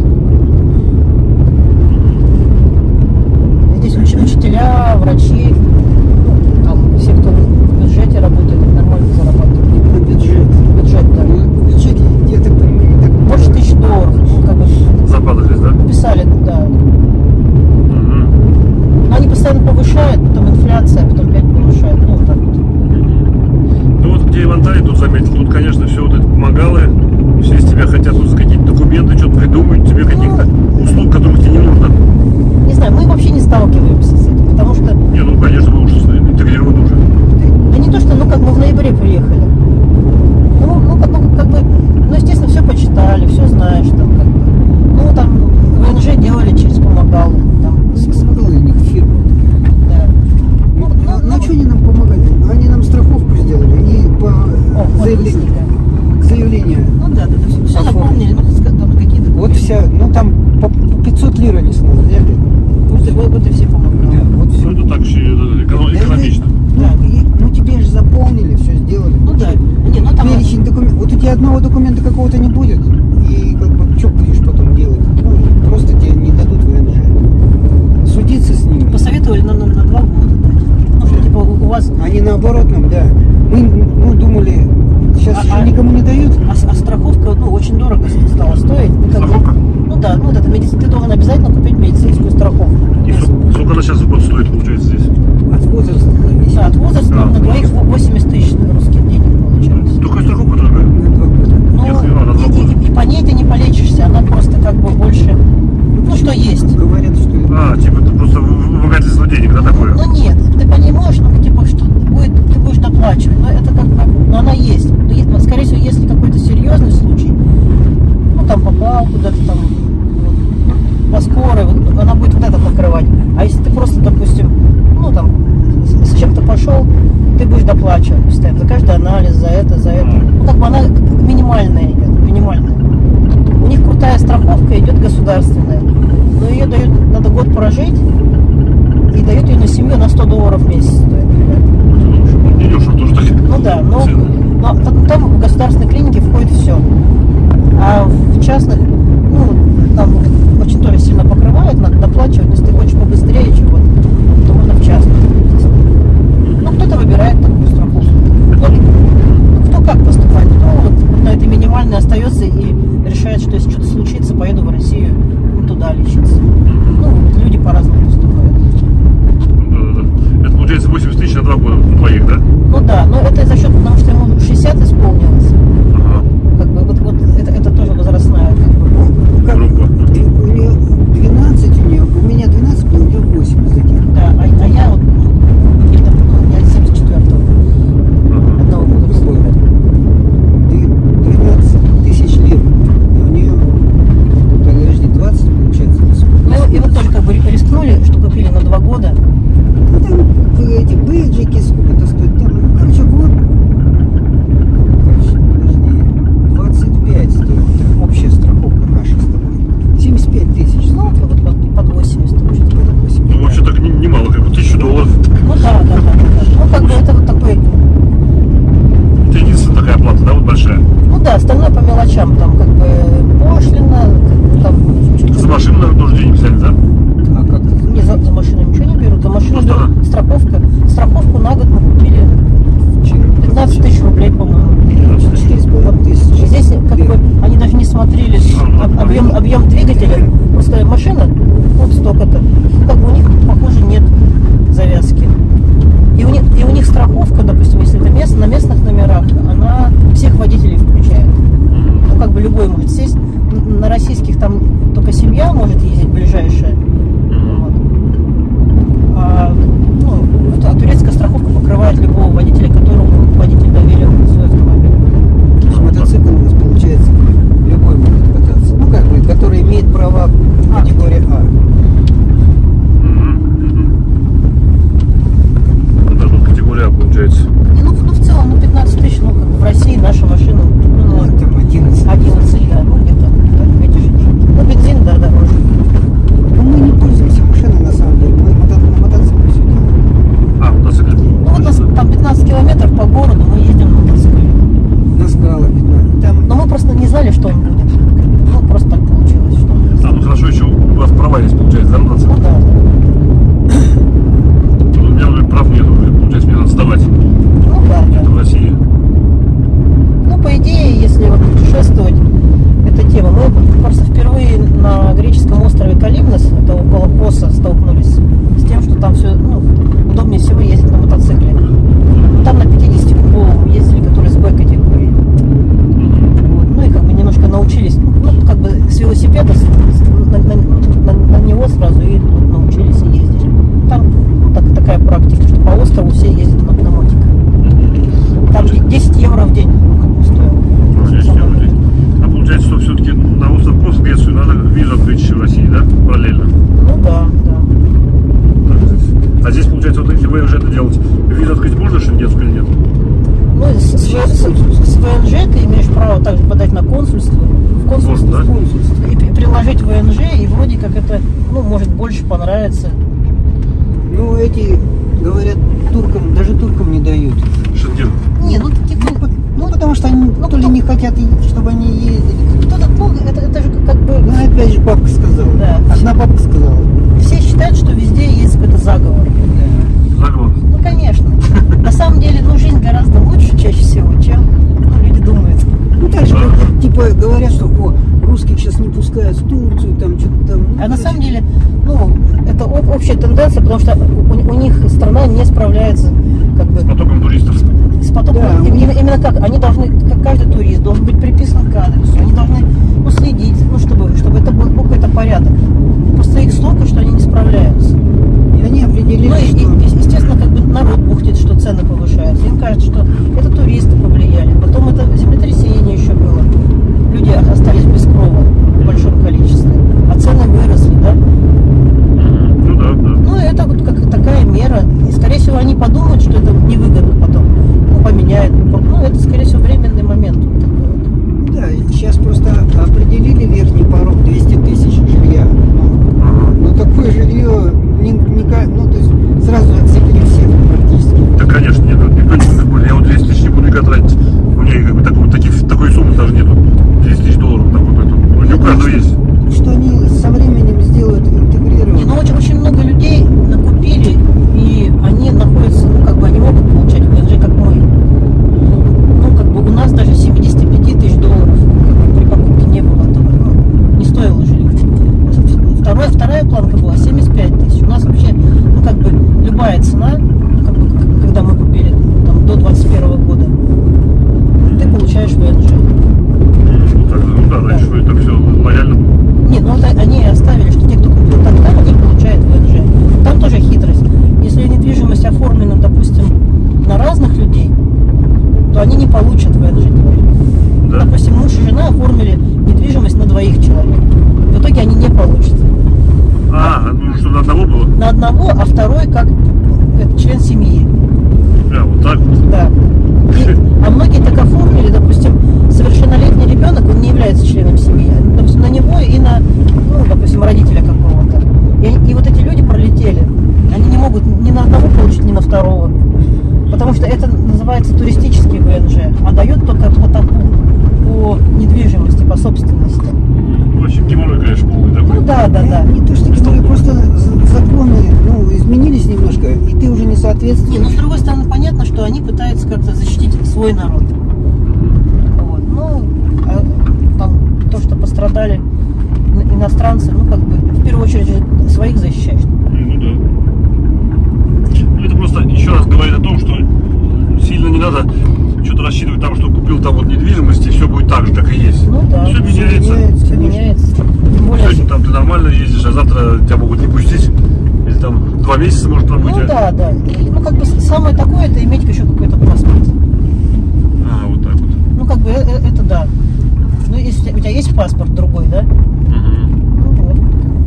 Здесь уч- учителя, врачи, ну, там, все, кто в бюджете работает, нормально зарабатывают. На бюджет. Бюджет, да. Ну, в бюджете где-то примерно так. Больше тысячи долларов, ну, как бы, Зарплата здесь, да? писали, да. Угу. Но они постоянно повышают, потом инфляция, потом опять повышают, ну, вот так вот. Ну вот где в Анталии, тут заметил, тут, конечно, все вот это помогало, все из тебя хотят тут какие-то документы, что-то придумают, тебе каких-то услуг, которых тебе не нужно. Не знаю, мы вообще не сталкиваемся с этим, потому что, Не, ну, конечно, вы уже интегрированы уже. да не то, что, ну, как мы в ноябре приехали. Ну, ну, как, ну, как бы, ну, естественно, все почитали, все знаешь, там, как бы. Ну, там, ВНЖ делали через помогалу, там, с- с- Смогла у них фирма. да. Ну, на, на что они нам помогали? Они нам страховку сделали и по О, вот заявлению, выяснили. заявление. Ну, да, да, да, все, все Оформили. заполнили, ну, ска- там, какие документы. Вот вся, ну там по, по пятьсот лир они с нас взяли. Вот, и- вот, вот и все помогали. Вот Все все. это так еще эконом- экономично. Да. Ну тебе же заполнили, все сделали. Ну, да. Не, ну, там, Перечень документов. Вот у тебя одного документа какого-то не будет. И как бы что будешь потом делать? Ну, просто тебе не дадут ВНЖ. Судиться с ними. посоветовали на, на, на два года дать. Ну, что, типа, у, у вас... Они наоборот нам, да. Мы ну, думали, сейчас А- еще а- никому не дают. А, с- а страховка, ну, очень дорого стала стоить. Ну, как бы, Страховка? ну да, ну вот это медици- ты должен обязательно купить медицинскую страховку. И сколько, сколько она сейчас вот стоит, получается, здесь? От возраста зависит. Да, от возраста Да. на двоих восемьдесят тысяч русских денег получилось. Только страховка дорогая. На два года. Ну, Нет, не надо, два и, года. и- и по ней ты не полечишься, она просто как бы больше, ну, что есть. Говорят, что А, типа это просто вымогательство денег, да, такое? Ну нет, ты по ней можешь, ну типа что будет, ты будешь доплачивать, но это как бы, ну она есть. Но есть- вот, скорее всего, если какой-то серьезный случай, ну там попал куда-то там вот, по скорой, вот, она будет вот это покрывать. А если ты просто, допустим, ну там с, с чем-то пошел, ты будешь доплачивать постоянно за каждый анализ, за это, за это. Ну как бы она как минимальная идет, минимальная. У них крутая страховка идет государственная, но ее дают, надо год прожить. И дают ее на семью на сто долларов в месяц стоит. Не дешево тоже так. Ну да, но, Цены. но там, там в государственной клинике входит все. А в частных, ну, там очень тоже сильно покрывают, надо доплачивать. Если ты хочешь побыстрее чего-то, то можно в частных. Ну, кто-то выбирает такую страховку. Кто, кто как поступает, кто вот, вот на этой минимальной остается и решает, что если что-то случится, поеду в Россию, ну, туда лечиться. Ну, вот люди по-разному поступают. Да-да-да. Это получается восемьдесят тысяч на два года на двоих, да? Ну да, но это за счет, потому что ему шестьдесят исполнилось. Ага. Как бы вот, вот это, это тоже возрастная как бы. ну, как, Группа. у нее двенадцать, у нее, у меня двенадцать, у нее восемь таких. Да, а, а я вот ну, где-то, ну, я семьдесят четвёртого Ага. одного года Другой. вступаю. двенадцать тысяч лир. И у нее, подожди, двадцать получается. Ну и вот тоже как бы рискнули, что купили на два года. Ну, там эти бейджики сколько-то стоят. Там, ну, короче, год. Короче, подожди. двадцать пять стоит. Так, общая страховка наша с тобой. семьдесят пять тысяч. Ну, вот, вот под, под восемьдесят. Ну, что-то под восемьдесят. Ну, вообще так не- немало, как бы тысячу долларов. Ну да, да, да, да, да. Ну как бы это вот такой, Это единственная такая оплата, да, вот большая. ну да, остальное по мелочам, там как бы пошлина, там чуть-чуть. За машину, наверное, тоже денег взяли, да? А как ты? Не, за, за машину ничего не берут, за машину Просто берут страховка. Страховку на год мы купили пятнадцать тысяч рублей, по-моему. четыре с половиной тысячи. Здесь как бы они даже не смотрели об- объем, объем двигателя. Просто сказали, машина вот столько-то. Как бы у них, похоже, нет завязки. И у них, и у них страховка, допустим, если это место, на местных номерах, она всех водителей включает. Ну, как бы любой может сесть. Н- На российских там только семья может ездить ближайшая. Вот. А, ну, а турецкая страховка покрывает любого водителя, которому водитель доверил свой автомобиль. То есть мотоцикл у нас получается любой может кататься. Ну как бы, который имеет права категории А. Вот так вот категория А получается. Ну, ну, в целом, ну, пятнадцать тысяч, ну, как бы в России наша машина, ну, Ну, там один научились, ну, как бы с велосипеда с- с- на, на- на- на него сразу и вот научились и ездили. Там ну, так, такая практика, что по острову все ездят на, на мотиках. Там де- десять евро в день ну, как бы стоило. Ну, здесь не будет. А получается, что все-таки на остров Кос в Грецию надо визу открыть еще в России, да? Параллельно. Ну да, да. Так, здесь. А здесь, получается, вот если ВНЖ это делать, визу открыть можно шенгенскую или нет? Ну, и с, с, с- с ВНЖ ты имеешь право также подать на консульство, в консульство, Вот, да? в консульство, и при- приложить ВНЖ, и вроде как это, ну, может больше понравится. Ну, эти, говорят, туркам, даже туркам не дают. Шенген. Не, ну, типа, Ну, по- ну, потому что они Ну, то ли кто- не хотят, е- чтобы они ездили. кто-то, ну, это, это же как бы, Ну, опять же, бабка сказала. Да. Одна бабка сказала. все считают, что везде есть какой-то заговор. Заговор. Ну, конечно. На самом деле, ну, жизнь гораздо лучше чаще всего, чем ну, люди думают. Ну, так же, как, типа, говорят, что, о, русских сейчас не пускают в Турцию, там, что-то там. Ну, А на самом деле, ну, это об- общая тенденция, потому что у, у них страна не справляется как бы Потоком туристов. с потоком. Да. Именно, именно как они должны, как каждый турист должен быть приписан к адресу, они должны ну, следить, ну, чтобы, чтобы это был, был какой-то порядок. Просто их столько, что они не справляются. И они определили, Ну и, что... и, естественно, как бы народ бухтит, что цены повышаются. Им кажется, что это туристы повлияли. Потом это землетрясение еще было. Люди остались без крова в большом количестве. А цены выросли, да? Ну да, да. Ну, это вот как такая мера. И, скорее всего, они подумают, что это невыгодно потом. Ну, поменяют. Ну, это, скорее всего, временный момент. Вот такой вот. Да, сейчас просто определили верхний порог двести тысяч жилья. Ага. Но такое жилье, не, не, ка- ну, то есть сразу отцепили всех практически. Да, конечно, нет, никто не будет более. Я вот двести тысяч не буду никогда тратить. У меня как бы такой, таких, такой суммы даже нету. двести тысяч долларов такой, поэтому. Не у каждого есть. Что они со временем сделают интегрировать. Не, ну, очень, очень много людей накупили, и они находятся, ну, как бы, они могут получать ВНЖ, как мы. Ну, как бы, у нас даже семьдесят пять тысяч долларов как бы, при покупке не было этого, ну, не стоило жилье. Второе, вторая планка была семьдесят пять тысяч. У нас вообще, ну, как бы, любая цена, ну, как бы, к- когда мы купили, там, до двадцать первого года, ты получаешь ВНЖ. Ну, так, ну да, раньше это все лояльно было. Нет, ну это они оставили, что те, кто купил тогда, они получают ВНЖ. Там тоже хитрость. Если недвижимость оформлена, допустим, на разных людей, то они не получат ВНЖ теперь. Да. Допустим, муж и жена оформили недвижимость на двоих человек. В итоге они не получат. А, ну что, на одного было? На одного, а второй как э, член семьи. Да, вот так вот. Да. И- а многие так оформили, допустим, совершеннолетний ребенок, он не является членом семьи. Допустим, на него и на, ну, допустим, родителя какого-то. И, они- и вот эти люди пролетели. Они не могут ни на одного получить, ни на второго. Потому что это называется туристический ВНЖ, а дает только по таку, по недвижимости, по собственности. В общем, геморрой, конечно, полный такой. Ну да, да, да. Не то, что которые просто з- законы ну, изменились немножко, и ты уже не Не, ну, соответствуешь. с другой стороны, понятно, что они пытаются как-то защитить свой народ. Вот. Ну, а там то, что пострадали ин- иностранцы, ну, как бы, в первую очередь, же своих защищаешь. Ну да. Ну, это просто еще раз говорит о том, что сильно не надо что-то рассчитывать там, что купил там вот недвижимость, и все будет так же, как и есть. Ну да, Все меняется. меняется. Все меняется. Тем более, Сегодня там ты нормально ездишь, а завтра тебя могут не пустить. Или там два месяца может пробыть. ну а- да, да. И, ну, как бы самое такое, это иметь еще какой-то паспорт. А, вот так вот. Ну, как бы, э- э- это да. Ну, если у тебя- у тебя есть паспорт другой, да? Мгм. Ну, вот.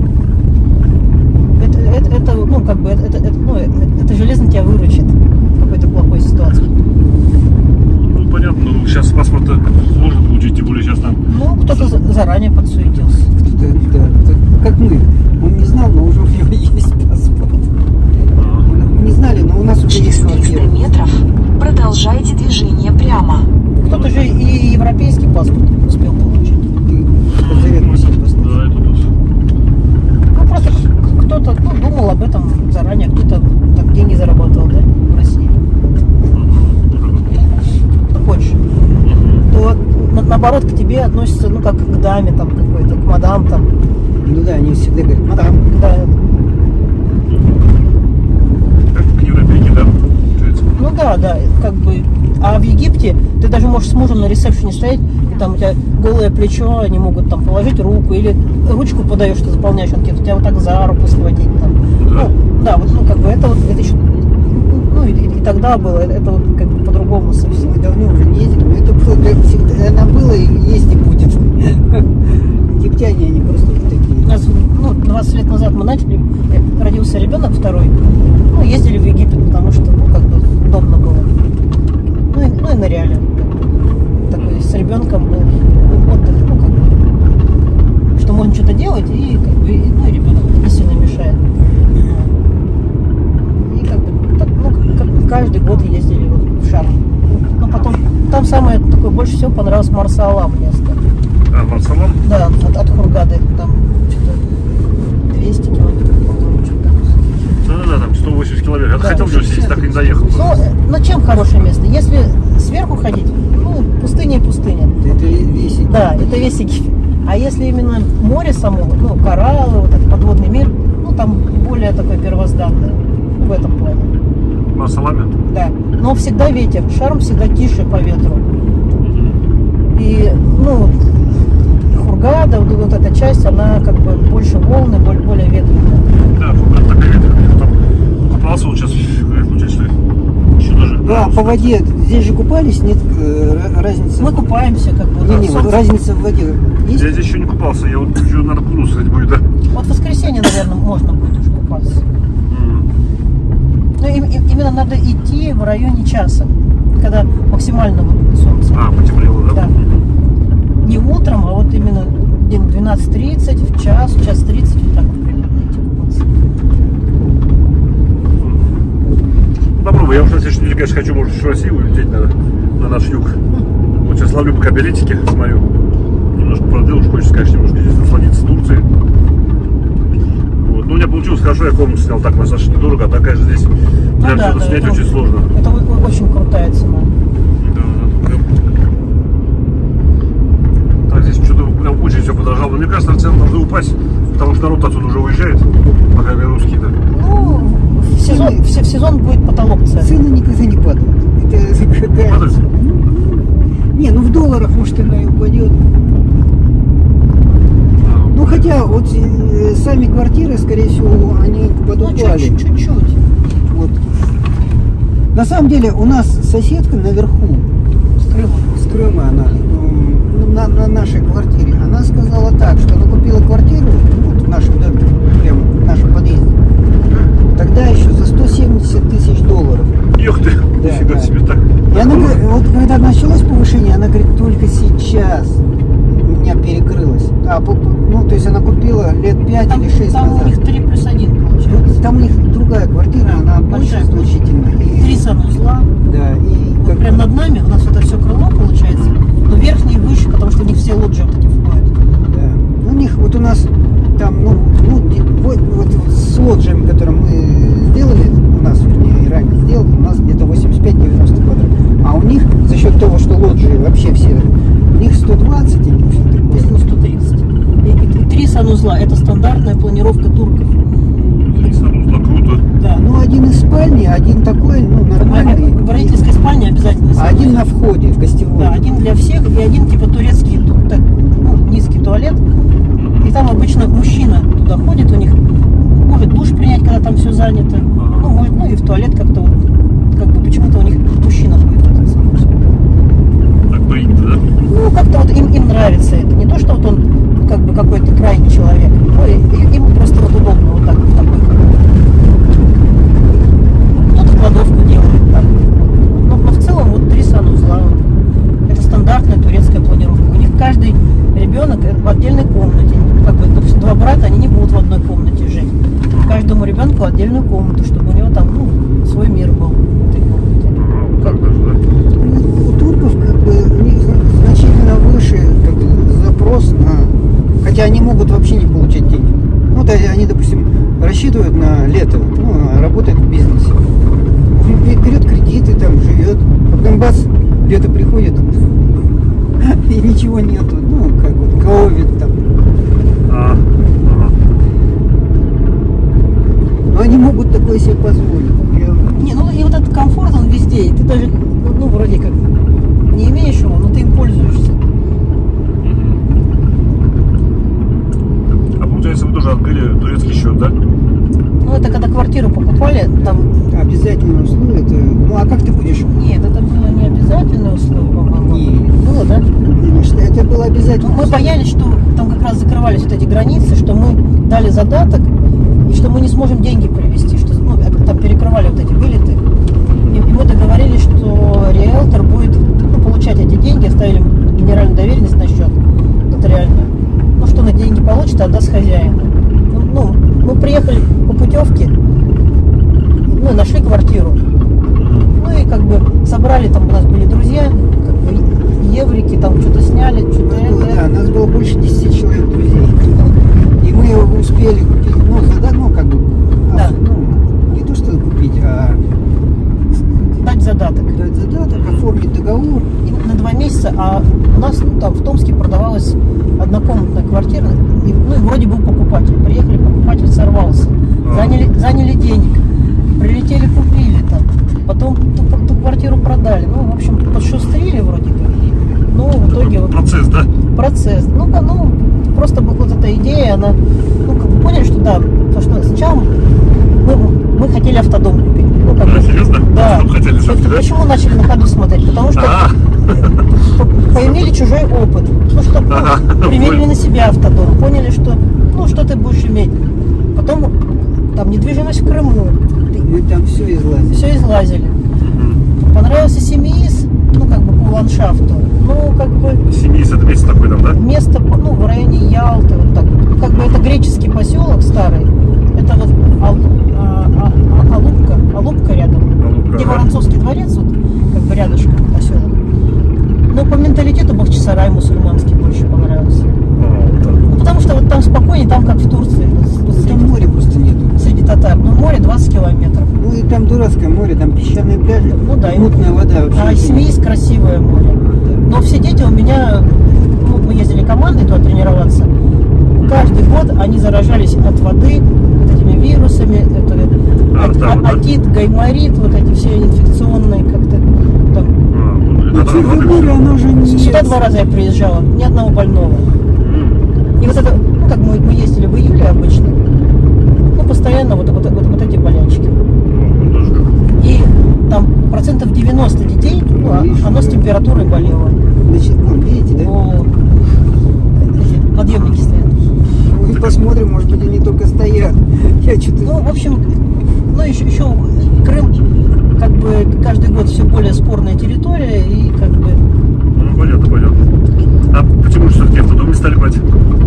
Это, это, это, ну, как бы, это, это, это, ну, это, это железно тебя выручит в какой-то плохой ситуации. Ну, понятно, но сейчас паспорт сложно получить, тем более сейчас там. Ну, кто-то за- заранее подсуетился. Да, да, да. Как мы. Он не знал, но уже у него есть паспорт. а, Мы не знали, но у нас уже есть Через триста квартира. метров продолжайте движение прямо. Кто-то же и европейский паспорт успел получить. И зарядку себе поставил. Да, это тут. Ну, просто к- кто-то ну, думал об этом заранее, кто-то так деньги зарабатывал, да, в России. Кто хочешь. То на- наоборот к тебе относятся, ну, как к даме там какой-то, к мадам там. Ну да, они всегда говорят, мадам. Да. Как к европейке, да? Получается. Ну да, да, как бы А в Египте ты даже можешь с мужем на ресепшене стоять, там у тебя голое плечо, они могут там положить руку, или ручку подаешь, ты заполняешь анкету, тебя вот так за руку схватить. Там. Да. Ну, да, вот, ну, как бы это вот, это еще, ну, и, и тогда было, это вот как бы по-другому совсем. Мы давно уже не ездили, но это было, как всегда, она была и есть и будет. Египтяне, они просто вот такие. У нас, ну, двадцать лет назад мы начали, родился ребенок второй, ну, ездили в Египет, потому что, ну, как бы удобно было. Ну, и, ну, и ныряли. Такой с ребенком был отдых, ну, как бы, что можно что-то делать, и, как бы, и, ну, и ребенок не сильно мешает. И, как бы, так, ну, как, каждый год ездили вот в Шарм. Ну, потом, там самое такое, больше всего понравилось Марса-Алам место. А, Марс-Алам? Да, от, от Хургады, там, что-то двести километров, по-моему, что-то там. Да-да-да, там сто восемьдесят километров. Я Да, хотел ну, здесь, так и не доехал. Ну, ну, чем хорошее место? Если сверху ходить, ну, пустыня и пустыня. Это весь Египет. Да, это весь Египет. А если именно море само, ну, кораллы, вот этот подводный мир, ну, там более такое первозданное, ну, в этом плане. Марс-Аламе? Да. Но всегда ветер. Шарм всегда тише по ветру. И, ну, Хургада, вот, вот эта часть, она как бы больше волны, более, более ветреная. Да, Хургада такая ветреная. Там купался вот сейчас, получается, еще даже... Да, по воде. Здесь же купались, нет э, разницы. Мы купаемся, как бы. Не, да, не, вот солнце- разница в воде есть? Я здесь еще не купался, я вот еще, наверное, купнуться, кстати, будет, да? Вот в воскресенье, наверное, можно будет уже купаться. М. Ну, им- им- именно надо идти в районе часа, когда максимально вот солнце. А, потеплело, да? Да. Не утром, а вот именно где-то двенадцать тридцать, в час, в час тридцать, вот так вот примерно идти купаться. Ну, попробуй, я уж на следующей неделе, конечно, хочу, может, в Россию улететь на, на наш юг. Вот сейчас ловлю пока билетики, смотрю. Немножко продлил, уж хочется, конечно, немножко здесь насладиться Турцией. Вот. Ну, у меня получилось хорошо, я комнату снял так достаточно недорого, а так, конечно, здесь прям да, что-то да, снять это- очень сложно. Это о- очень крутая цена. Да, да, прям. Так, здесь что-то прям очень все подорожало. Но мне кажется, цены должны упасть, потому что народ отсюда уже уезжает, пока русские-то. Ну, в сезон, в, се- в сезон будет потолок цен. Цены никогда не падают. Это какая... Падают? Не, ну в долларах, может, она и упадет. Ну, хотя, вот э, сами квартиры, скорее всего, они Ну, подупали. чуть- чуть-чуть. Вот. На самом деле, у нас соседка наверху, С Крыма. с Крыма, она, м, на, на нашей квартире, она сказала так, что она купила квартиру вот, в нашем доме, прямо в нашем подъезде. Тогда еще за сто семьдесят тысяч долларов. Ёх ты, Да, нифига да. себе так. И она говорит, вот когда началось повышение, она говорит, только сейчас у меня перекрылось. А, по- ну, то есть она купила лет пять Там, или шесть там у назад. них три плюс один получается. Там у них другая квартира, она больше Большая значительно. И- Три санузла. Да, и Вот как прям над нами, у нас это все крыло получается, но верхний выше, потому что у них все лоджии вот эти входят. да. У них вот у нас там, ну, ну де- вот, вот с лоджиями, которые мы сделали, у нас, вернее, и ранее сделали, у нас где-то восемьдесят пять девяносто квадратов. А у них, за счет того, что лоджии вообще все, у них сто двадцать или что-то такое. Ну, сто тридцать. И, и- и три санузла, это стандартная планировка турков. Три санузла, круто. Да. Ну, один из спальни, один такой, ну, нормальный. В родительской спальне обязательно А один на санузел. входе, в гостевой. Да, один для всех и один типа турецкий, ту- так, ну, низкий туалет. И там обычно мужчина туда ходит, у них может душ принять, когда там все занято. Ну, может, ну и в туалет как-то вот, как бы почему-то у них мужчина ходит в этот санузел. Так принято, да? Ну, как-то вот им, им нравится это. Не то, что вот он как бы какой-то крайний человек, но и- и- ему просто вот удобно вот так, в такой. Кто-то кладовку делает так. Но, но в целом вот три санузла. Это стандартная турецкая планировка. У них каждый ребенок в отдельной комнате. Как бы, допустим, два брата, они не будут в одной комнате жить. Каждому ребенку отдельную комнату, чтобы у него там, ну, свой мир был в этой комнате. Ага, Как так бы. даже, да? Ну, у турков как бы у них зна- значительно выше как бы, запрос на... Хотя они могут вообще не получать денег. Ну, то есть они, допустим, рассчитывают на лето, ну, работают в бизнесе. Бе- Берет кредиты, там, живет. Потом бац, лето приходит, и ничего нету. Ну, как вот ковид там. А, ага. Но они могут такое себе позволить. Я- Не, ну и вот этот комфорт, он везде. И ты даже, ну, ну, вроде как, не имеешь его, но ты им пользуешься. А получается, вы тоже открыли турецкий счет, да? Ну, это когда квартиру покупали, там... Обязательное условие, это... Ну, а как ты будешь? Нет, это было не обязательное условие, по-моему. Не. Было, да? Конечно, это было обязательно. Ну, мы боялись, что там как раз закрывались вот эти границы, что мы дали задаток, и что мы не сможем деньги привезти, что ну, там перекрывали вот эти вылеты. И, и мы договорились, что риэлтор будет ну, получать эти деньги, оставили генеральную доверенность на счет нотариальную. Ну, что на деньги получит, отдаст хозяину. Ну, ну, мы приехали по путевке, ну, нашли квартиру. Ну и как бы собрали, там у нас были друзья, как бы еврики, там что-то сняли, что-то это. Да, у нас было больше десяти человек друзей. И мы успели купить, ну, задать, ну, как бы, Да. а, ну, не то, что купить, а Дать задаток. дать задаток, оформить договор. И на два месяца, а у нас ну, там в Томске продавалась однокомнатная квартира, и, ну и вроде был покупатель. Приехали, покупатель сорвался. Заняли, заняли денег, прилетели, купили там. Потом ту, ту квартиру продали. Ну, в общем, подшустрили вроде как. Ну, в итоге вот Процесс, да? процесс. Ну, да, ну, просто вот эта идея, она, ну, как бы поняли, что да, то, что сначала мы, мы хотели автодом купить. Ну, как Да, бы, серьезно? да. Что хотели все-таки, Это да? почему начали на ходу смотреть? Потому что А, по- поимели чужой опыт. Ну, что ну, Ага, примерили понял. на себя автодом, поняли, что, ну, что ты будешь иметь. Потом там недвижимость в Крыму. Мы там все излазили. Все излазили. Понравился Семиис, ну, как бы по ландшафту. Ну, как бы семьдесят это месяц такой там, да? место, ну, в районе Ялты, вот так. Как бы это греческий поселок старый. Это вот Ал, а, а, а, Алупка, Алупка рядом. Алупка, Где ага. Воронцовский дворец, вот как бы рядышком поселок. Но по менталитету Бахчисарай мусульманский больше понравился. А, вот так. Ну, потому что вот там спокойнее, там как в Турции, вот, вот Там среди, моря просто нету. среди татар. Ну, море двадцать километров. Ну и там дурацкое море, там песчаные пляжи, Ну да, и мутная вода вообще. А Семиис красивое море. Но все дети у меня, ну, мы ездили командой туда тренироваться. Каждый год они заражались от воды вот этими вирусами, это, А, от- там, да? отит, гайморит, вот эти все инфекционные как-то там. А, ну, Ну, это Черное надо- море, оно же не... Сюда два раза я приезжала, ни одного больного. М, И вот это, ну как мы, мы ездили в июле обычно, ну постоянно вот, вот, вот, вот эти болячки. ну, тоже как. И там процентов девяносто детей, ну, а- Видишь, оно с да. температурой болело. Значит, ну, видите, да? О, эти подъемники стоят. Ну и посмотрим, может быть, они только стоят. Я что-то... Ну, в общем, ну еще, еще Крым, как бы каждый год все более спорная территория и как бы. Ну, понятно, понятно. А почему же все-таки автодом не стали брать?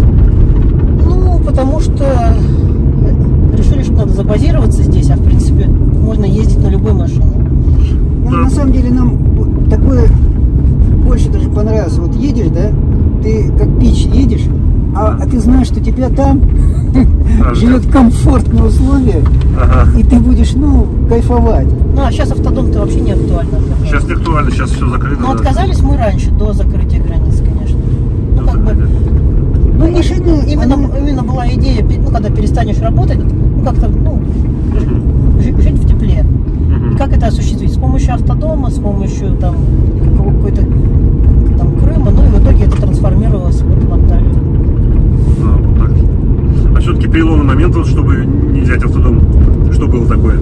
Ну, потому что решили, что надо забазироваться здесь, а в принципе можно ездить на любой машине. Ну, Да. на самом деле, нам вот такое больше даже понравилось. Вот едешь, да, ты как пич едешь, а, а ты знаешь, что тебя там А, живет комфортные условия, Ага. и ты будешь, ну, кайфовать. Ну, а сейчас автодом-то вообще не актуально. Сейчас не актуально, сейчас все закрыто. Но да. отказались мы раньше, до закрытия границ, конечно. Ну, как бы, Ну, и машины, именно, они- именно была идея, ну, когда перестанешь работать, ну, как-то, ну, жи- жить в тепле. Мгм. И как это осуществить? С помощью автодома, с помощью там какой-то там Крыма, ну и в итоге это трансформировалось вот в Анталию. А, вот так. А все-таки переломный момент, вот, чтобы не взять автодом, что было такое?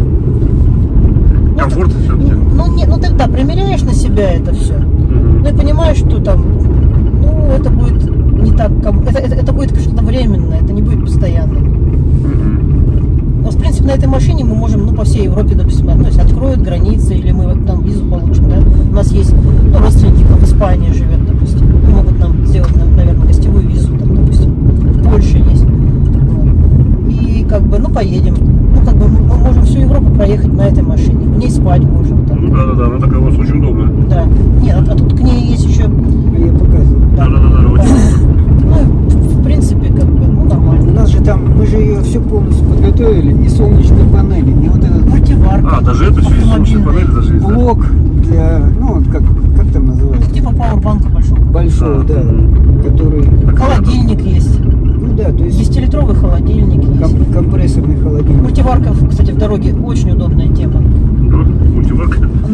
Комфорт все-таки? Ну, не, ну ты да, примеряешь на себя это все. Ну и понимаешь, что там, ну, это будет не так, ком- это, это, это будет что-то временное, это не будет постоянно. Но, в принципе, на этой машине мы можем, ну, по всей Европе, допустим, ну, если откроют границы, или мы там визу получим, да, у нас есть, ну, родственники там, в Испании живет, допустим, и могут нам сделать, наверное, гостевую визу, там, допустим, в Польше есть. Вот. И, как бы, ну, поедем. Ну, как бы, мы можем всю Европу проехать на этой машине, в ней спать можем, там. Ну да, да, да, она такая у вас очень удобная. Да. Нет, а, а тут к ней есть еще, А я показывал. Да, да, да, да, очень удобно. ну, в принципе, как бы, ну, У нормально. нас же там, мы же ее все полностью подготовили, и солнечные панели, и вот этот Мультиварка. А, даже это все есть, солнечные автомобильная. панели даже есть, да? блок для, ну, вот как, как там называется? Типа пауэрбанка большого. Большого, А, да, мгм. который, Холодильник есть. ну да, то есть десятилитровый холодильник есть. ком- компрессорный холодильник. Мультиварка, кстати, в дороге очень удобная тема. Ну, мультиварка. На Алиэкспресс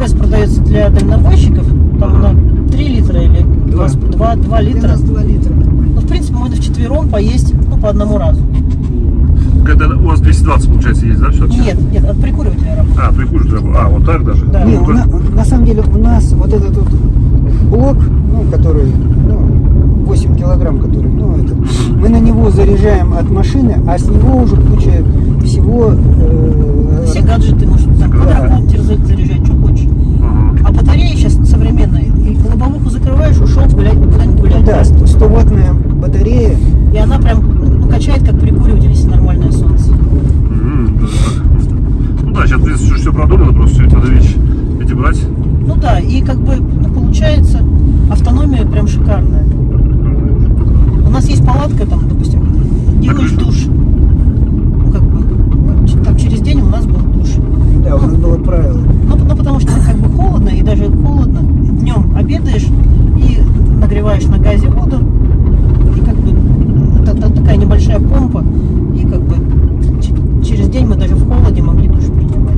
экспресс продается для дальнобойщиков, там на три литра или два литра. два литра. Ну, в принципе, можно вчетвером поесть, ну, по одному разу. Это у вас двести двадцать, получается, есть, да? Все? Нет, нет, от прикуривателя работает. А, прикуриватель работает. А, вот так даже? Да. Не, у на, на самом деле у нас вот этот вот блок, ну, который, ну, восемь килограмм, который, ну, это, мы на него заряжаем от машины, а с него уже куча всего. Э, Все гаджеты можно там квадрокоптер заряжать, что хочешь. Ага. А батареи сейчас современные, и лобовуху закрываешь, ушел гулять, куда-нибудь гулять. да, сто ваттная батарея. И она прям, ну, качает как прикуриватель, если нормальное солнце. М, даже так. Ну да, сейчас, в принципе, все, все продумано, просто все это надо вещи эти брать. Ну да, и как бы, ну, получается, автономия прям шикарная. У нас есть палатка, там, допустим, делаешь душ. Ну, как бы, там через день у нас был душ. Да, у нас было правило. Ну, ну, потому что как бы холодно, и даже холодно. Днем обедаешь и нагреваешь на газе воду. И как бы та- та- такая небольшая помпа. И как бы ч- через день мы даже в холоде могли душ принимать.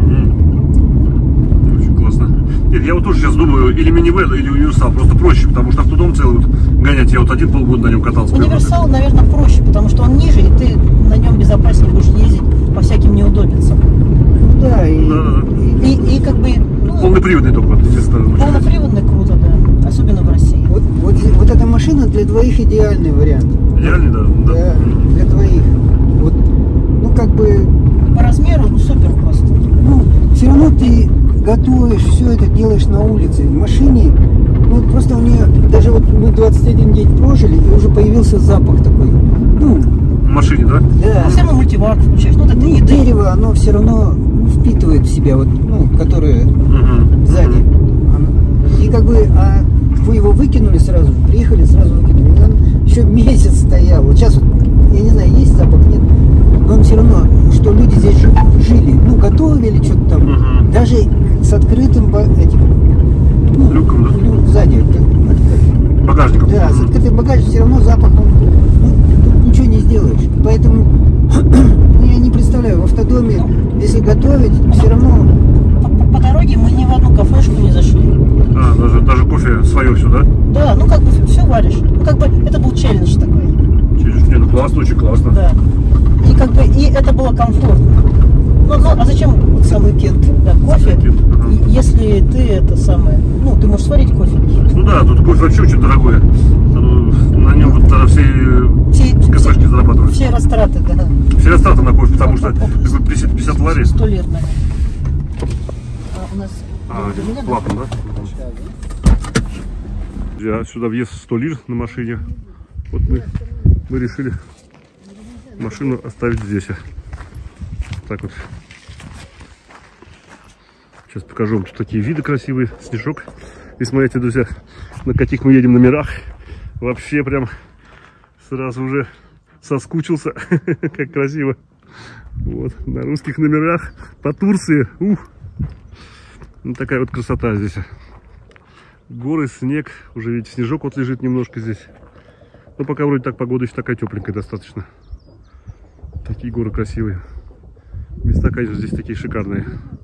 Очень классно. Нет, я вот тоже сейчас думаю, или минивэн, или универсал, просто проще, потому что автодом целый вот гонять, я вот один полгода на нем катался. Универсал, наверное, проще, потому что он ниже, и ты на нем безопаснее будешь ездить по всяким неудобицам. Да, и, Да, да, да. И, и как бы, ну, Полноприводный только, вот, естественно. полноприводный круто, да. Особенно в России. вот, вот, зи- вот эта машина для двоих идеальный вариант. Идеальный, да. да. Да, для двоих. Вот, ну как бы, По размеру, ну, супер просто. ну, все равно ты готовишь, все это делаешь на улице. В машине, ну просто у нее, даже вот мы двадцать один день прожили, и уже появился запах такой. Ну, В машине, да? да. А все равно мультиварк включаешь, ну, это Ну, еды. дерево, оно все равно ну, впитывает в себя, вот, ну, которое Угу. сзади. И как бы, а вы его выкинули сразу, приехали, сразу выкинули. И он еще месяц стоял. Вот сейчас, вот, я не знаю, есть запах, нет. Но он все равно, что люди здесь жи- жили, ну, готовили что-то там. Мгм. Даже с открытым ба- этим, ну, Люком, да? люк сзади. как- как- Багажником. Да, с открытым багажем все равно запахом, ну, тут ничего не сделаешь. Поэтому, ну, я не представляю, в автодоме, если готовить, все равно. По, по- по дороге мы ни в одну кафешку не зашли. А, даже, даже кофе свое все, да? Да, ну как бы все варишь. Ну как бы это был челлендж такой. Через... Не, ну классно, очень классно. Да. И как бы и это было комфортно. Ну, ну а зачем вот самый кент? Да, кофе. Кент, ага. И если ты это самое, ну ты можешь сварить кофе. Ну да, тут кофе вообще очень дорогое. Оно- на нем вот тогда все Все, кафешки зарабатывают. все растраты, да. Все растраты на кофе, потому что такой пятьдесят, пятьдесят лари. Сто лет, наверное. А у нас А, для меня, да? платно, да? Друзья, сюда въезд сто лир на машине. Вот мы, мы решили машину оставить здесь. Так вот. Сейчас покажу вам, тут такие виды красивые, снежок. И смотрите, друзья, на каких мы едем номерах. Вообще прям сразу уже соскучился. Как красиво. Вот, на русских номерах по Турции. Ух. Ну, такая вот красота здесь. Горы, снег. Уже видите, снежок вот лежит немножко здесь. Но пока вроде так погода еще такая тепленькая достаточно. Такие горы красивые. Места, конечно, здесь такие шикарные.